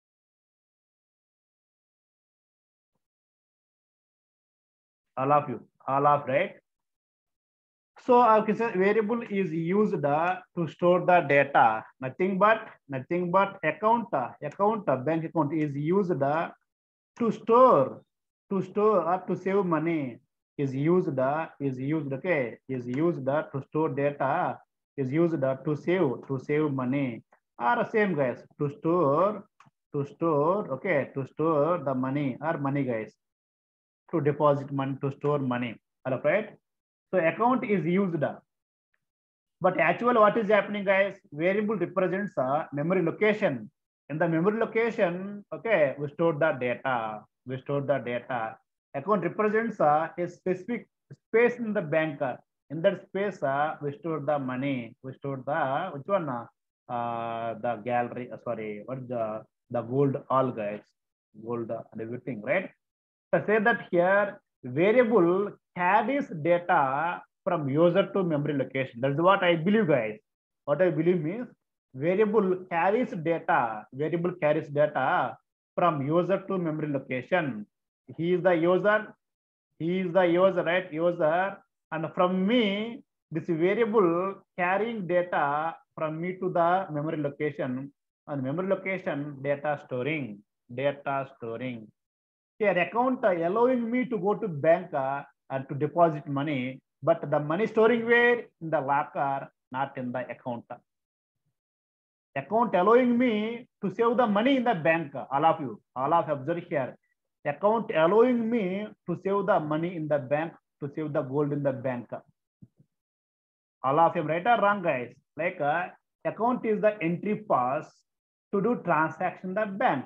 All of you, all of right. So our variable is used uh, to store the data. Nothing but nothing but account uh, account uh, bank account is used uh, to store to store or to save money. Is used uh, is used okay is used uh, to store data. Is used uh, to save to save money. Or same, guys, to store to store okay to store the money or money, guys, to deposit money, to store money. All right. So account is used. But actually, what is happening, guys? Variable represents a memory location. In the memory location, okay, we store the data. We store the data. Account represents uh, a specific space in the bank. In that space, uh, we store the money. We store the which one? Uh, uh, the gallery. Uh, sorry, what is the the gold? All guys, gold and everything, right? So say that here variable carries data from user to memory location. That's what I believe, guys. What I believe means variable carries data. Variable carries data from user to memory location. He is the user. He is the user, right? User. And from me, this variable carrying data from me to the memory location. And memory location, data storing. Data storing. An account uh, allowing me to go to bank uh, and to deposit money, but the money storing where? In the locker, not in the account. Account allowing me to save the money in the bank. All of you, all of you observe here. Account allowing me to save the money in the bank, to save the gold in the bank. All of you, right or wrong, guys? Like uh, account is the entry pass to do transaction in the bank.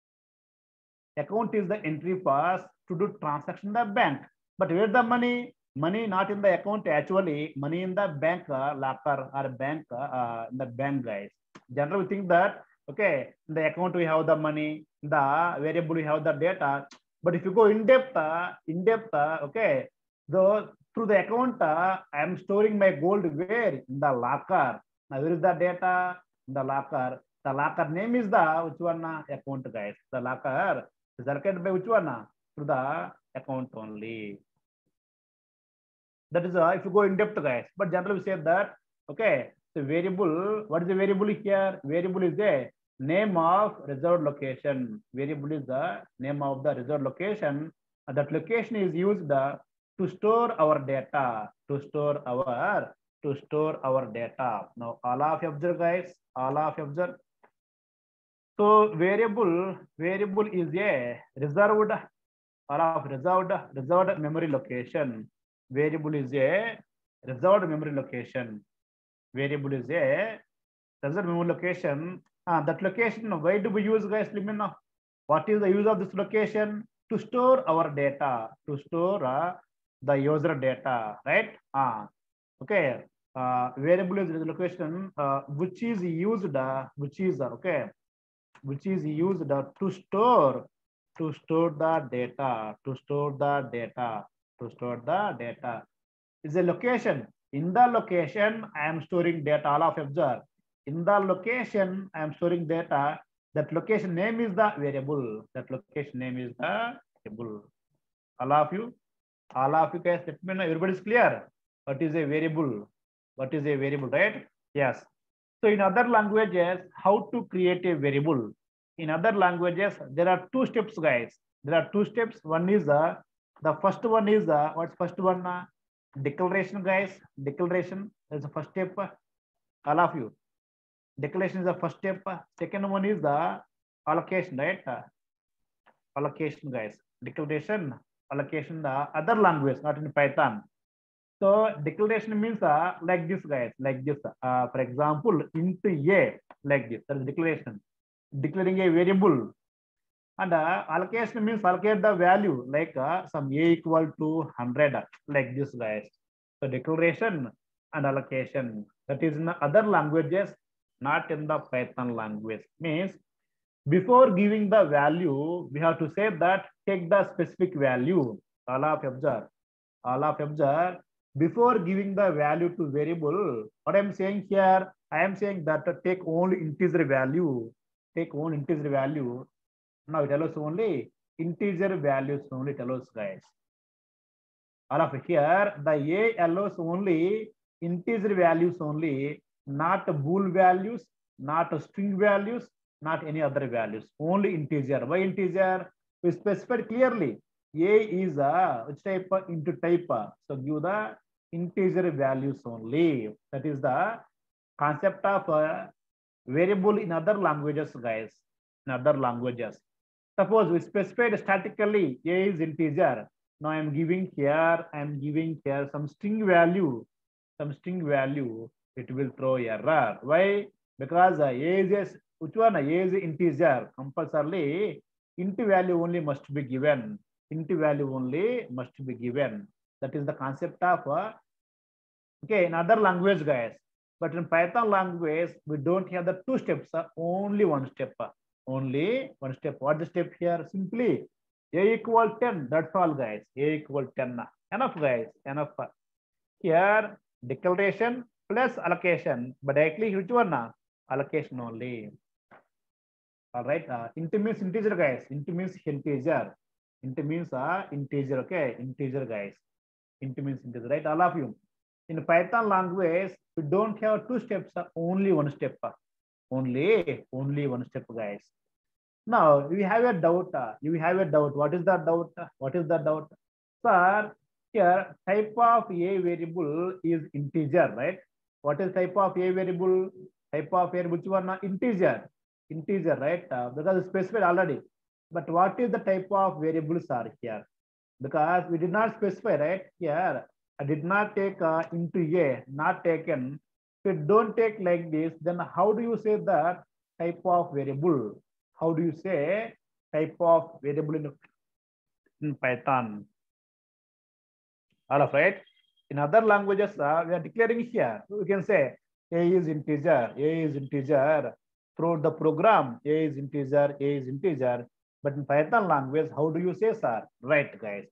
Account is the entry pass to do transaction in the bank. But where the money? Money not in the account, actually, money in the bank, uh, locker or bank, uh, in the bank, guys. Generally, we think that, okay, in the account we have the money, the variable we have the data. But if you go in depth, uh, in depth, uh, okay, the through the account, uh, I am storing my gold where? In the locker. Now, where is the data? In the locker. The locker name is the which one? Uh, account, guys. The locker is allocated by which one? Uh, through the account only. That is uh, if you go in depth, guys. But generally we say that, okay, the variable, what is the variable here? Variable is the name of reserved location. Variable is the name of the reserved location. And that location is used uh, to store our data, to store our, to store our data. Now, all of you observe, guys, all of you observe. So variable, variable is a reserved, all of reserved, reserved memory location. Variable is a reserved memory location. Variable is a reserved memory location. Uh, that location, why do we use, guys? Let me know. What is the use of this location? To store our data, to store uh, the user data, right? Uh, okay. Uh, variable is the location uh, which is used, uh, which is uh, okay, which is used uh, to store, to store the data, to store the data. To store the data is a location. In the location, I am storing data. All of observe. In the location, I am storing data. That location name is the variable. That location name is the variable. All of you, all of you guys, let me know. Everybody is clear. What is a variable? What is a variable, right? Yes. So in other languages, how to create a variable? In other languages, there are two steps, guys. There are two steps. One is the uh, the first one is uh, what's first one? Uh, declaration, guys. Declaration is the first step. All of you. Declaration is the first step. Second one is the allocation, right? Uh, allocation, guys. Declaration, allocation, the other language, not in Python. So declaration means uh, like this, guys, like this. Uh, for example, int a, like this. That is declaration. Declaring a variable. And uh, allocation means allocate the value like uh, some a equal to one hundred, like this, guys. So declaration and allocation, that is in other languages, not in the Python language. Means before giving the value, we have to say that take the specific value. All of observe, all of observe. Before giving the value to variable, what I'm saying here, I am saying that take only integer value, take only integer value. Now it allows only integer values only, it allows, guys. All of here, the A allows only integer values only, not bool values, not string values, not any other values, only integer. Why integer? We specified clearly. A is a which type? Into type. So give the integer values only. That is the concept of a variable in other languages, guys. In other languages. Suppose we specified statically a is integer. Now I am giving here, I am giving here some string value, some string value. it will throw error. Why? Because uh, a is which one? A is integer. Compulsorily, int value only must be given. Int value only must be given. That is the concept of uh, okay in other language, guys. But in Python language, we don't have the two steps. Uh, only one step. Uh, only one step. What the step here? Simply a equal ten. That's all, guys. A equal ten. Enough, guys. Enough. Here declaration plus allocation, but directly which one? Allocation only. All right. Uh, int means integer, guys. Int means integer. Int means uh, integer. Okay, integer, guys. Int means integer, right? All of you. In Python language, we don't have two steps. Uh, only one step. Uh, only, only one step, guys. Now we have a doubt. Uh, you have a doubt. What is the doubt? Uh, what is the doubt, sir? Here, type of a variable is integer, right? What is type of a variable? Type of variable, which one? Integer. Integer, right? Uh, because it's specified already. But what is the type of variables are here? Because we did not specify, right? Here, I did not take uh, into a, not taken. If you don't take like this, then how do you say that type of variable? How do you say type of variable in, in Python? All of right. In other languages, uh, we are declaring here. We can say a is integer, a is integer. Throughout the program, a is integer, a is integer. But in Python language, how do you say, sir? Right, guys.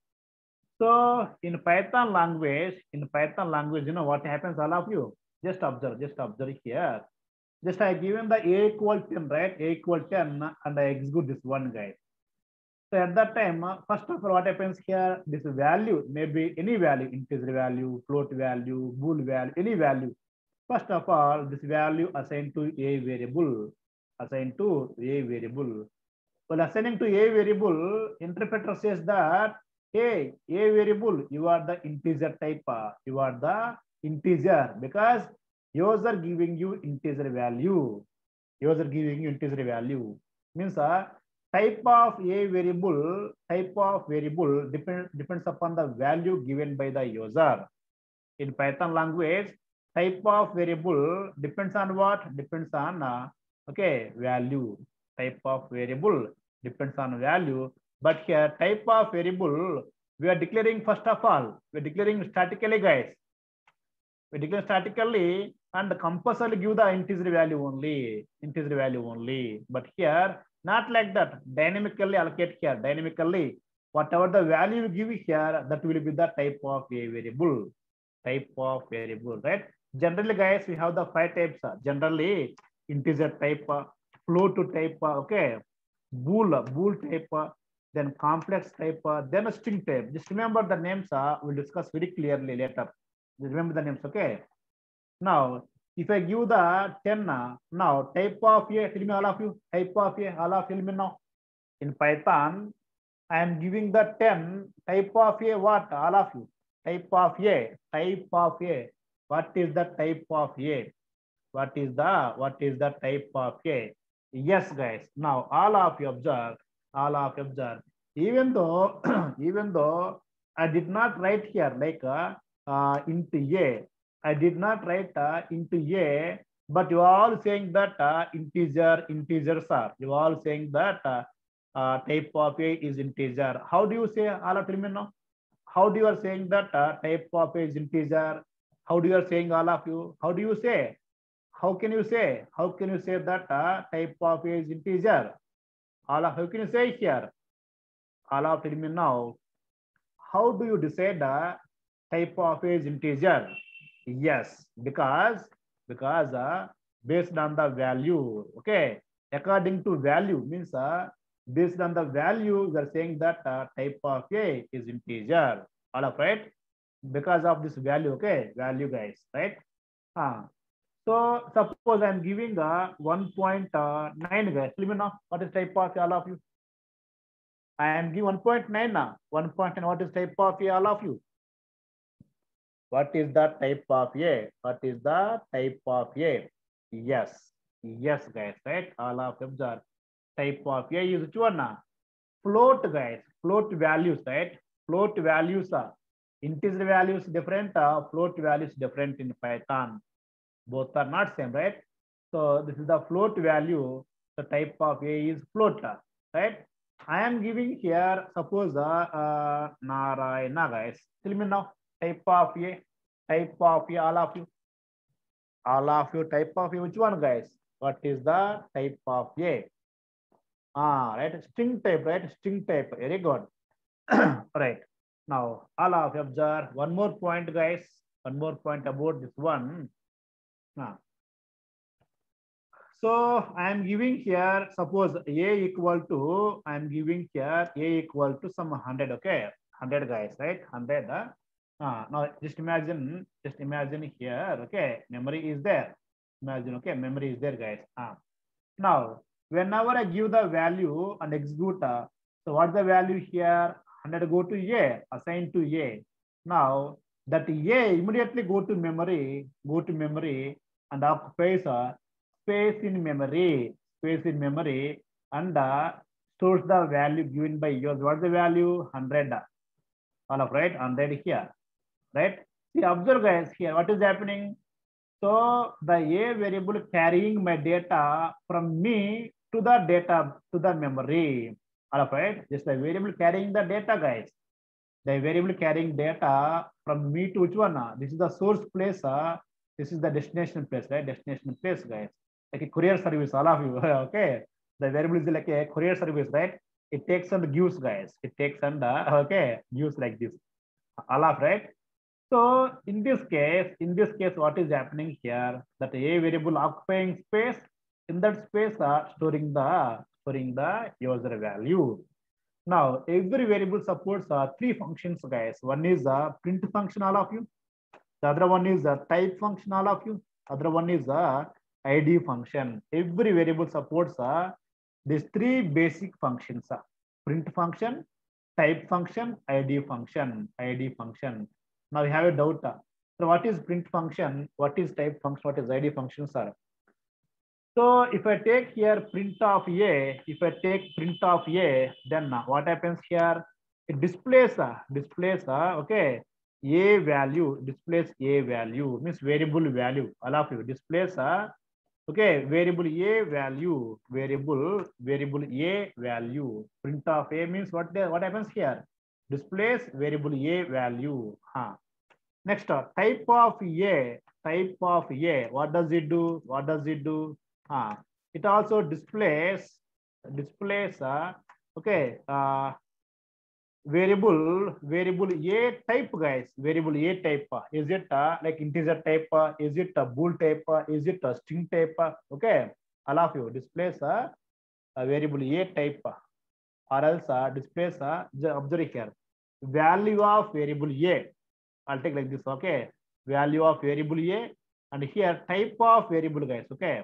So in Python language, in Python language, you know what happens, all of you? Just observe, just observe here. Just I given the a equal ten, right? A equal ten, and I execute this one, guys. So at that time, uh, first of all, what happens here? This value, maybe any value, integer value, float value, bool value, any value. First of all, this value assigned to a variable, assigned to a variable. Well, assigning to a variable, interpreter says that, hey, a variable, you are the integer type, uh, you are the integer because user giving you integer value, user giving you integer value means uh, type of a variable, type of variable depend, depends upon the value given by the user. In Python language, type of variable depends on what? Depends on, uh, okay, value. Type of variable depends on value. But here, type of variable, we are declaring first of all, we are declaring statically, guys. We declare statically and compulsorily give the integer value only, integer value only. But here, not like that. Dynamically allocate here. Dynamically, whatever the value you give here, that will be the type of a variable. Type of variable, right? Generally, guys, we have the five types. Generally, integer type, float type, okay, bool, bool type, then complex type, then a string type. Just remember the names. We'll discuss very clearly later. Remember the names, okay? Now, if I give the ten, now type of a, tell me all of you, type of a, all of you, tell me now. In Python, I am giving the ten, type of a, what? All of you. Type of a, type of a. What is the type of a? What is the, what is the type of a? Yes, guys. Now, all of you observe, all of you observe. Even though, even though I did not write here like uh, uh, into a, I did not write uh, into a, but you are all saying that uh, integer, integers are. You are all saying that uh, uh, type of a is integer. How do you say, all of you know? How do you are saying that uh, type of a is integer? How do you are saying, all of you? How do you say? How can you say? How can you say that uh, type of a is integer? All of, how can you say here? All of you now. How do you decide the type of a is integer? Yes, because because uh, based on the value, okay, according to value means uh, based on the value, we are saying that uh, type of a is integer. All of right, because of this value, okay, value, guys, right? Uh, so suppose I'm giving a one point nine, guys. Let me know what is type of all of you. I am giving one point nine now. one point nine, what is type of a all of you? What is the type of a? What is the type of a? Yes, yes, guys, right? All of them are type of a is which one? Float, guys, float values, right? Float values are integer values different, uh, float values different in Python. Both are not same, right? So this is the float value. The type of A is float, right? I am giving here, suppose uh, uh, Narayana, guys. Tell me now, type of A, type of A, all of you. All of you, type of A, which one, guys? What is the type of A? Ah, right, string type, right? String type, very good. Right. Now, all of you observe one more point, guys. One more point about this one. Now, so I am giving here, suppose A equal to, I am giving here A equal to some one hundred, okay? one hundred, guys, right? one hundred. Uh, uh, now, just imagine, just imagine here, okay? Memory is there. Imagine, okay? Memory is there, guys. Uh. Now, whenever I give the value and execute, uh, so what's the value here? one hundred go to A, assign to A. Now, that A immediately go to memory, go to memory and occupies a space in memory, space in memory, and uh, stores the value given by yours. What's the value? one hundred. All of right, one hundred here, right? See, observe, guys, here, what is happening? So the A variable carrying my data from me to the data, to the memory. All right, just the variable carrying the data, guys. The variable carrying data from me to which one? This is the source place. Uh, this is the destination place, right? Destination place, guys. Like a courier service, all of you. Okay. The variable is like a courier service, right? It takes and gives, guys. It takes and uh, okay, gives like this. All of right. So in this case, in this case, what is happening here? That A variable occupying space, in that space are storing the storing the user value. Now every variable supports uh, three functions, guys. One is a print function, all of you. The other one is a type function, all of you. Other one is a I D function. Every variable supports uh, these three basic functions: uh, print function, type function, I D function, I D function. Now we have a doubt. So what is print function? What is type function? What is I D function, sir? So if I take here print of A, if I take print of A, then what happens here? It displays, uh, displays, uh, okay, A value, displays A value, means variable value, all of you, displays, uh, okay, variable A value, variable, variable A value, print of A means what, what happens here? Displays variable A value. Huh. Next, uh, type of A, type of A, what does it do? What does it do? Uh, it also displays, displays, uh, okay, uh, variable, variable A type, guys, variable A type. Uh, is it uh, like integer type? Uh, is it a bool type? Uh, is it a string type? Uh, okay, all of you displays uh, a variable A type, uh, or else uh, displays, uh, observe here, value of variable A. I'll take like this, okay? Value of variable A, and here type of variable, guys, okay?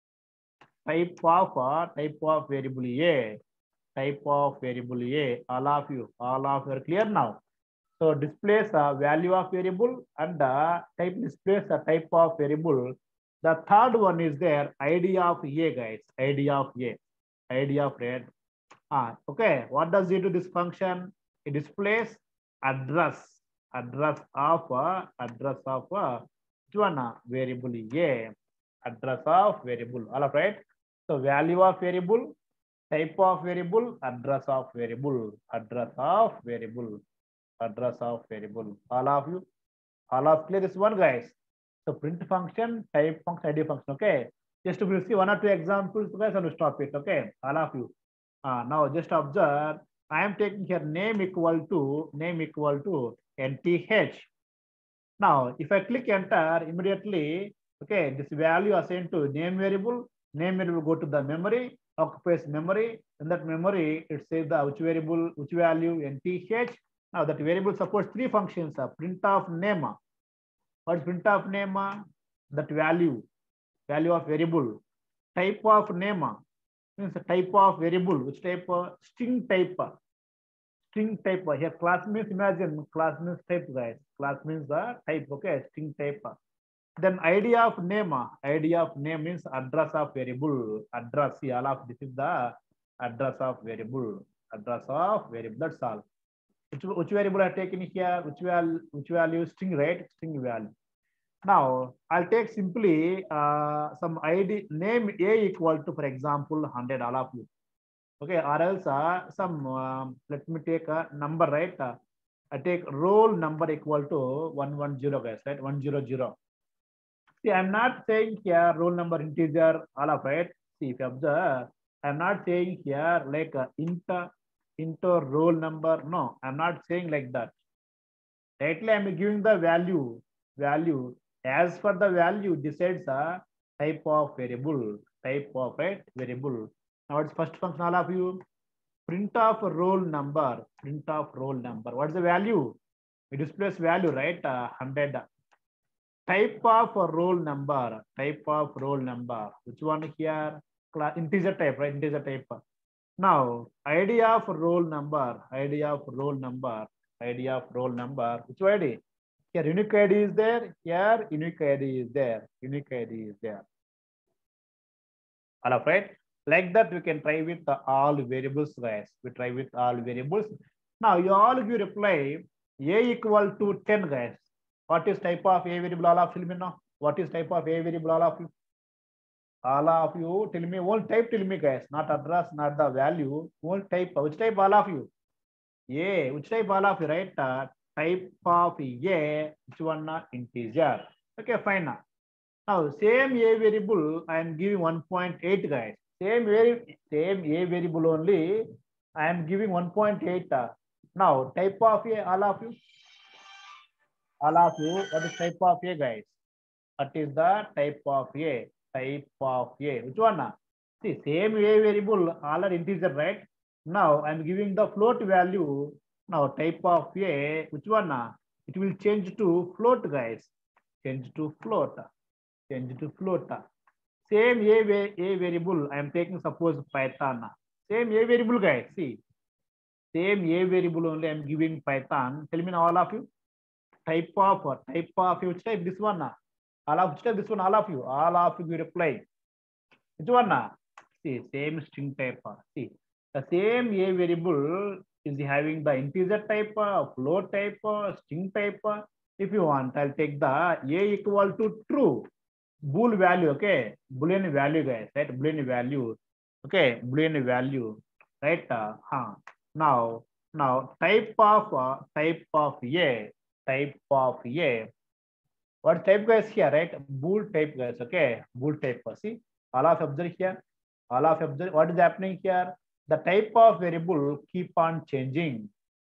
Type of uh, type of variable A, type of variable A. All of you, all of you are clear now. So displays a value of variable and uh, type displays a type of variable. The third one is there, I D of A, guys. I D of A, I D of red. Ah, okay. What does it do? This function? It displays address. Address of uh, address of uh, one variable A, address of variable. All of right. So value of variable, type of variable, address of variable, address of variable, address of variable. All of you, all of clear this one, guys. So print function, type function, I D function. Okay. Just to see one or two examples, guys, and stop it. Okay. All of you. Uh, now just observe. I am taking here name equal to name equal to N T H. Now, if I click enter, immediately, okay, this value assigned to name variable, name variable go to the memory, occupies memory. In that memory, it says the which variable, which value N T H. Now that variable supports three functions: uh, print of name. What is print of name? That value, value of variable. Type of name means a type of variable, which type of string type. String type. Here class means, imagine class means type, guys. Class means the type, okay, string type. Then idea of name. Idea of name means address of variable. Address, see, all of this is the address of variable. Address of variable, that's all. Which, which variable I taken here? Which value, which value? String, right? String value. Now I'll take simply uh, some I D name A equal to, for example, one hundred, all of you. Okay, or else uh, some, um, let me take a number, right? Uh, I take roll number equal to one hundred ten, guys, right? one hundred. See, I'm not saying here roll number integer, all of it. See, if you observe, I'm not saying here like uh, inter, inter roll number. No, I'm not saying like that. Rightly, I'm giving the value, value as per the value decides a type of variable, type of right variable. Now, what's first function, all of you? Print of roll number, print of roll number. What's the value? It displays value, right? Uh, one hundred. Type of roll number, type of roll number. Which one here? Integer type, right? Integer type. Now, idea of roll number, idea of roll number, idea of roll number. Which I D? Here unique I D is there. Here unique I D is there. Unique I D is there. All right. Like that, we can try with all variables, guys. We try with all variables. Now, you all give reply A equal to ten, guys. What is type of A variable? All of you tell me now. What is type of A variable? All of you. All of you tell me. One type tell me, guys. Not address, not the value. One type. Which type? All of you. A. Which type? All of you, right? Uh, type of A. Which one? Uh, integer. Okay, fine. Now, now same A variable. I am giving one point eight, guys. Same very same A variable only. I am giving one point eight. Uh, now type of A. All of you. All of you. What is type of A, guys? What is the type of A? Type of A. Which one? Uh? See, same A variable. All are integer, right? Now I'm giving the float value. Now type of A, which one? It will change to float, guys. Change to float. Change to float. Same A, A variable. I am taking suppose Python. Same A variable, guys. See, same A variable only I am giving Python. Tell me now, all of you. Type of type of which type? This one. All of which type? This one. All of you. All of you reply. Which one? See, same string type. See. The same A variable is having the integer type, float type, string type. If you want, I'll take the A equal to true. Bool value, okay? Boolean value, guys, right? Boolean value. Okay, Boolean value, right? Uh, huh. Now, now type of uh, type of A, type of A. What type, guys, here, right? Bool type, guys, okay? Bool type. See, all of observe here. All of observe. What is happening here? The type of variable keep on changing.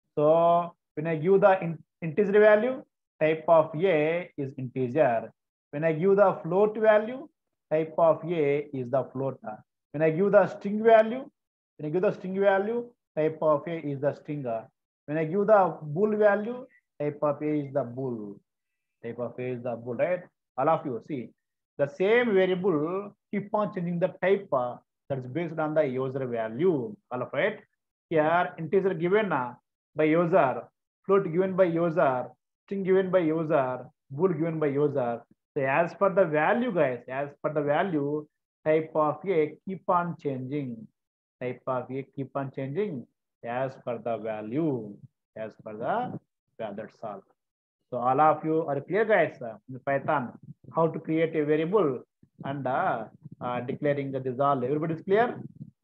So when I give the in, integer value, type of A is integer. When I give the float value, type of A is the float. When I give the string value, when I give the string value, type of A is the stringer. When I give the bool value, type of A is the bool. Type of A is the bool, right? All of you see the same variable keep on changing the type. Uh, that is based on the user value. All of right. Here integer given uh, by user, float given by user, string given by user, bool given by user. So as per the value, guys, as per the value, type of A keep on changing. Type of A keep on changing as per the value. As per the value. That's all. So all of you are clear, guys, uh, in Python, how to create a variable and uh, uh, declaring the result. Everybody is clear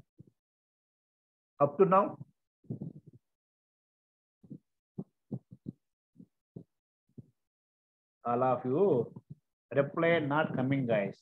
up to now? All of you reply not coming, guys.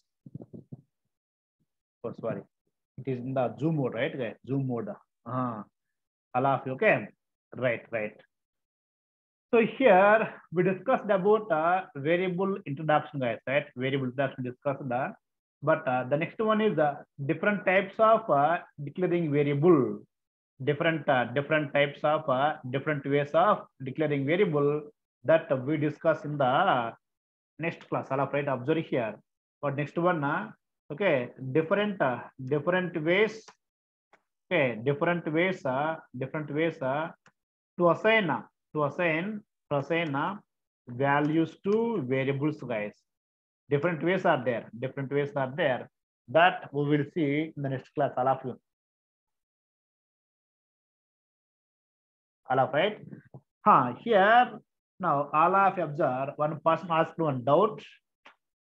Oh, sorry. It is in the Zoom mode, right, guys? Zoom mode. Uh, all of you, okay? Right, right. So here we discussed about uh, variable introduction, guys, right? Variable introduction discussed that. But uh, the next one is uh, different types of uh, declaring variable. Different uh, different types of uh, different ways of declaring variable that we discuss in the next class. All right, observe here. But next one, uh, okay, different uh, different ways. Okay, different ways. Uh, different ways uh, to assign uh, to assign to assign uh, values to variables, guys. Different ways are there. Different ways are there that we will see in the next class. All of you. All of right. Huh, here now all of observe one person asked one doubt.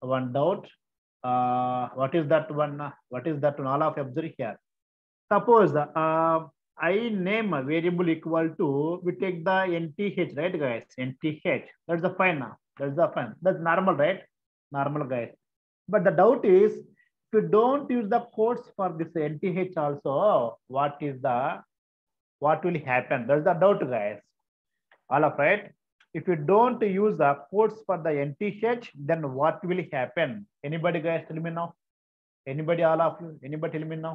one doubt. Uh, what is that one? What is that one? All of observe here. Suppose uh, I name a variable equal to, we take the N T H, right, guys? N T H. That's the fine now. That's the fine. That's normal, right? Normal, guys. But the doubt is, if you don't use the quotes for this N T H also, what is the, what will happen? That's the doubt, guys. All of right. If you don't use the quotes for the N T H, then what will happen? Anybody, guys, tell me now? Anybody, all of you? Anybody tell me now?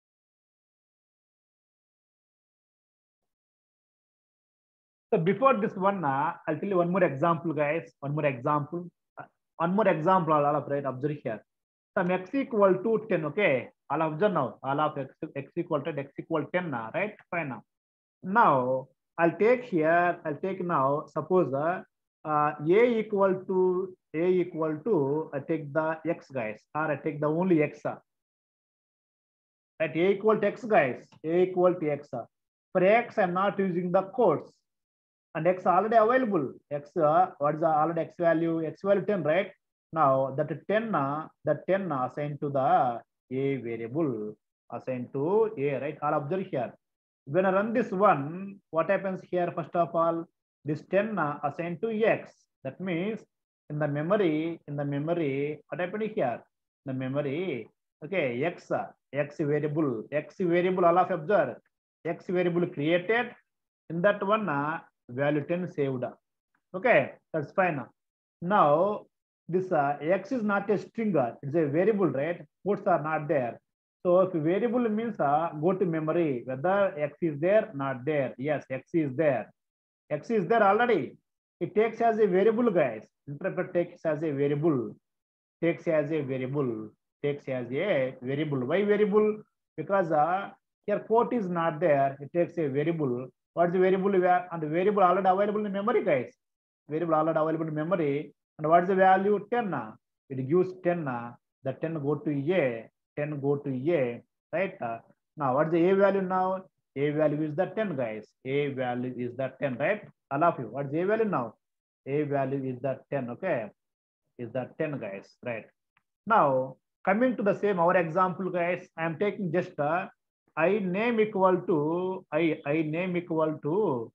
So before this one, uh, I'll tell you one more example, guys. One more example. Uh, one more example, all of right. Observe here. Some x equal to ten. Okay. All observe now. All of x, x equal to x equal ten. Uh, right. Fine. Now. Now I'll take here. I'll take now. Suppose uh, uh, a equal to a equal to. I take the x, guys, or I take the only x. Uh, right. A equal to x, guys. A equal to x. Uh. For x, I'm not using the quotes. And x already available. X, uh, what is the already x value? X value ten, right? Now that ten, uh, that ten uh, assigned to the a variable, assigned to a, right? I'll observe here. When I run this one, what happens here? First of all, this ten uh, assigned to x. That means in the memory, in the memory, what happened here? The memory, okay, x, uh, x variable, x variable, all of observe, x variable created. In that one, uh, value ten saved. Okay, that's fine. Now this uh, x is not a string, it's a variable, right? Quotes are not there. So if variable means uh, go to memory, whether x is there, not there. Yes, x is there. X is there already. It takes as a variable, guys. Interpret takes as a variable. Takes as a variable. Takes as a variable. Why variable? Because uh, here quote is not there. It takes a variable. What's the variable? And the variable already available in memory, guys. Variable already available in memory. And what's the value? ten. It gives ten. The ten go to a. ten go to a. Right? Now, what's the a value now? A value is the ten, guys. A value is the ten, right? All of you. What's a value now? A value is the ten. Okay. Is the ten, guys. Right. Now, coming to the same, our example, guys, I am taking just a I name equal to I I name equal to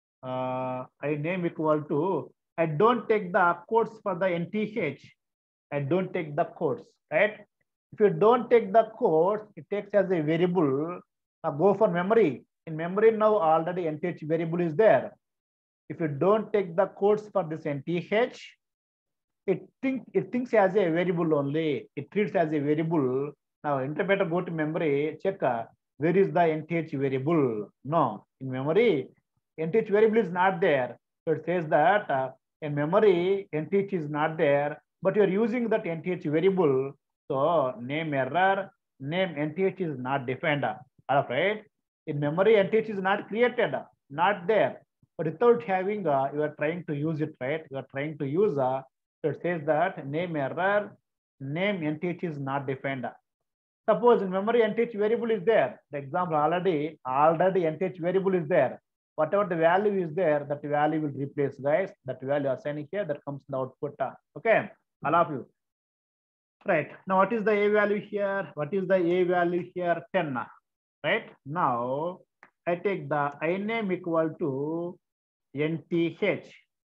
uh, I name equal to I don't take the quotes for the N T H. I don't take the quotes, right? If you don't take the quotes, it takes as a variable. Now go for memory. In memory now already N T H variable is there. If you don't take the quotes for this N T H, it think it thinks as a variable only. It treats as a variable. Now interpreter go to memory, check. Uh, Where is the N T H variable? No, in memory, N T H variable is not there. So it says that uh, in memory, N T H is not there, but you are using that N T H variable. So name error, name N T H is not defined. All right. In memory, N T H is not created, not there. But without having, uh, you are trying to use it, right? You are trying to use, uh, so it says that name error, name N T H is not defined. Suppose in memory N T H variable is there. The example already, already N T H variable is there. Whatever the value is there, that value will replace, guys. That value assigning here, that comes in the output. Okay, all of you. Right. Now, what is the A value here? What is the A value here? ten. Right. Now, I take the I name equal to N T H.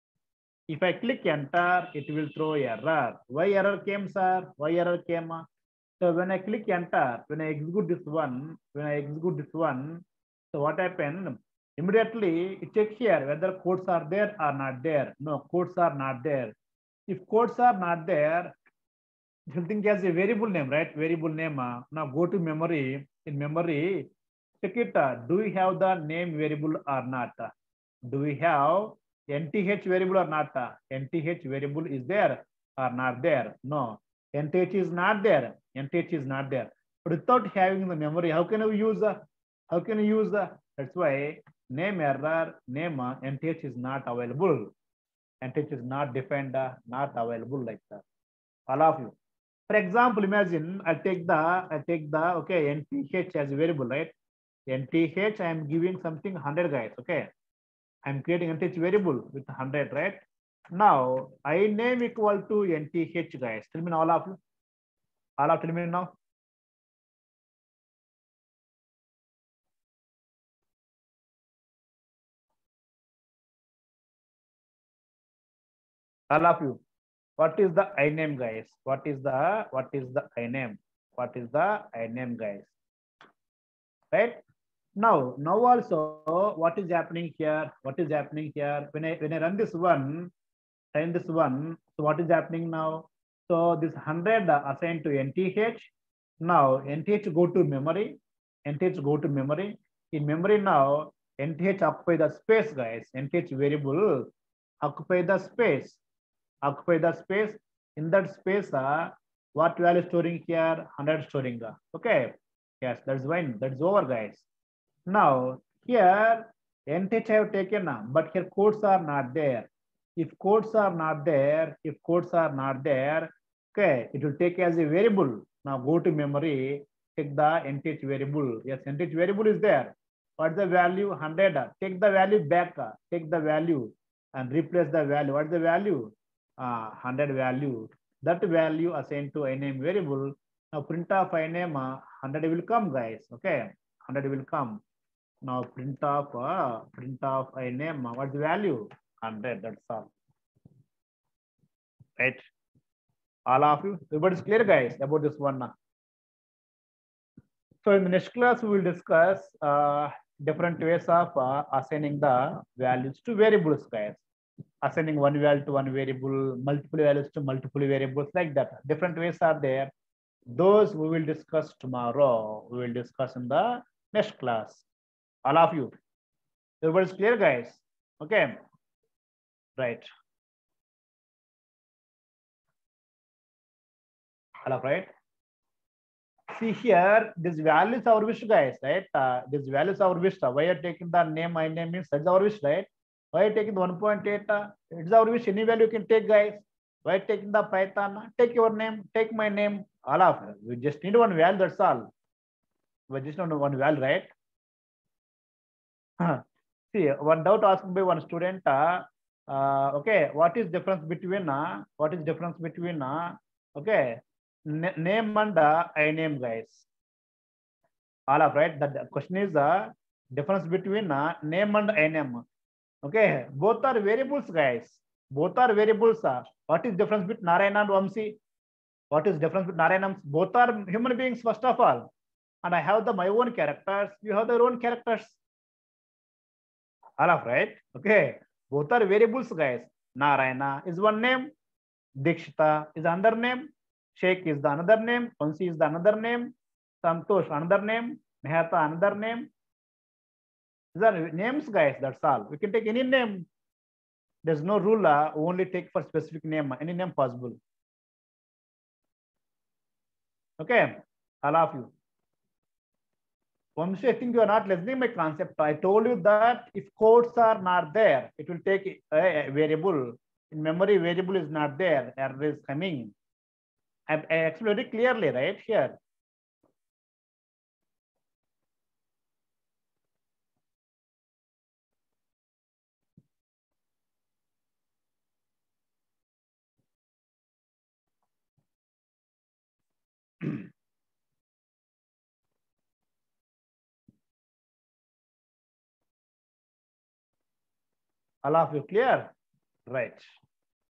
If I click enter, it will throw error. Why error came, sir? Why error came? So when I click enter, when I execute this one, when I execute this one, so what happened? Immediately it checks here whether quotes are there or not there. No, quotes are not there. If quotes are not there, it will think as a variable name, right? Variable name. Uh, now go to memory. In memory, check it. Uh, do we have the name variable or not? Do we have N T H variable or not? N T H variable is there or not there? No. N T H is not there. N T H is not there. But without having the memory, how can we use? Uh, how can we use? Uh, that's why name error, name uh, N T H is not available. N T H is not defined, uh, not available like that. All of you. For example, imagine I take the I take the okay N T H as a variable, right? N T H I am giving something one hundred, guys. Okay, I am creating N T H variable with one hundred, right? Now I name equal to N T H, guys. Tell me now, all of you. All of tell me now. All of you. What is the I name, guys? What is the what is the I name? What is the I name, guys? Right? Now, now also, what is happening here? What is happening here? When I when I run this one, run this one. So what is happening now? So this one hundred assigned to N T H. Now N T H go to memory. N T H go to memory. In memory now, N T H occupy the space, guys. N T H variable occupy the space. Occupy the space. In that space, uh, what value storing here? one hundred storing. Uh, okay. Yes, that's fine. That's over, guys. Now here N T H I have taken, uh, but here codes are not there. If codes are not there, if codes are not there, okay, it will take as a variable. Now go to memory, take the N T H variable. Yes, N T H variable is there. What's the value? one hundred. Take the value back. Take the value and replace the value. What's the value? Uh, one hundred value. That value assigned to I name variable. Now print of I name, uh, one hundred will come, guys. Okay, one hundred will come. Now print of uh, print of I name. Uh, what's the value? one hundred. That's all. Right. All of you. Everybody's clear, guys, about this one now. So in the next class, we will discuss uh, different ways of uh, assigning the values to variables, guys. Assigning one value to one variable, multiple values to multiple variables, like that. Different ways are there. Those we will discuss tomorrow. We will discuss in the next class. All of you. Everybody's clear, guys? Okay. Right. All of right. See here, this value is our wish, guys, right? Uh, this value is our wish. Why are taking the name, my name means that's our wish, right? Why are taking the one point eight? Uh, it's our wish. Any value you can take, guys. Why taking the Python? Take your name, take my name. All of it. We just need one value, that's all. We just need one value, right? See, one doubt asked by one student. Uh, uh, okay, what is difference between uh, what is difference between uh, okay, N name and uh, I name, guys? All of right. The question is the uh, difference between uh, name and I name. Okay, both are variables, guys. Both are variables. Uh. What is difference between Narayana and Vamsi? What is difference between Narayana? Both are human beings, first of all. And I have the my own characters. You have their own characters. All of right. Okay. Both are variables, guys. Narayana is one name. Dikshita is another name. Sheikh is the another name. Vamsi is the another name. Santosh another name. Mehta another name. These are names, guys. That's all. We can take any name. There's no rule. Uh, only take for specific name. Any name possible. Okay. All of you. Vamsi, I think you are not listening my concept. I told you that if codes are not there, it will take a, a variable. In memory, variable is not there. Error is coming. I, I explained it clearly, right here. All of you clear? Right.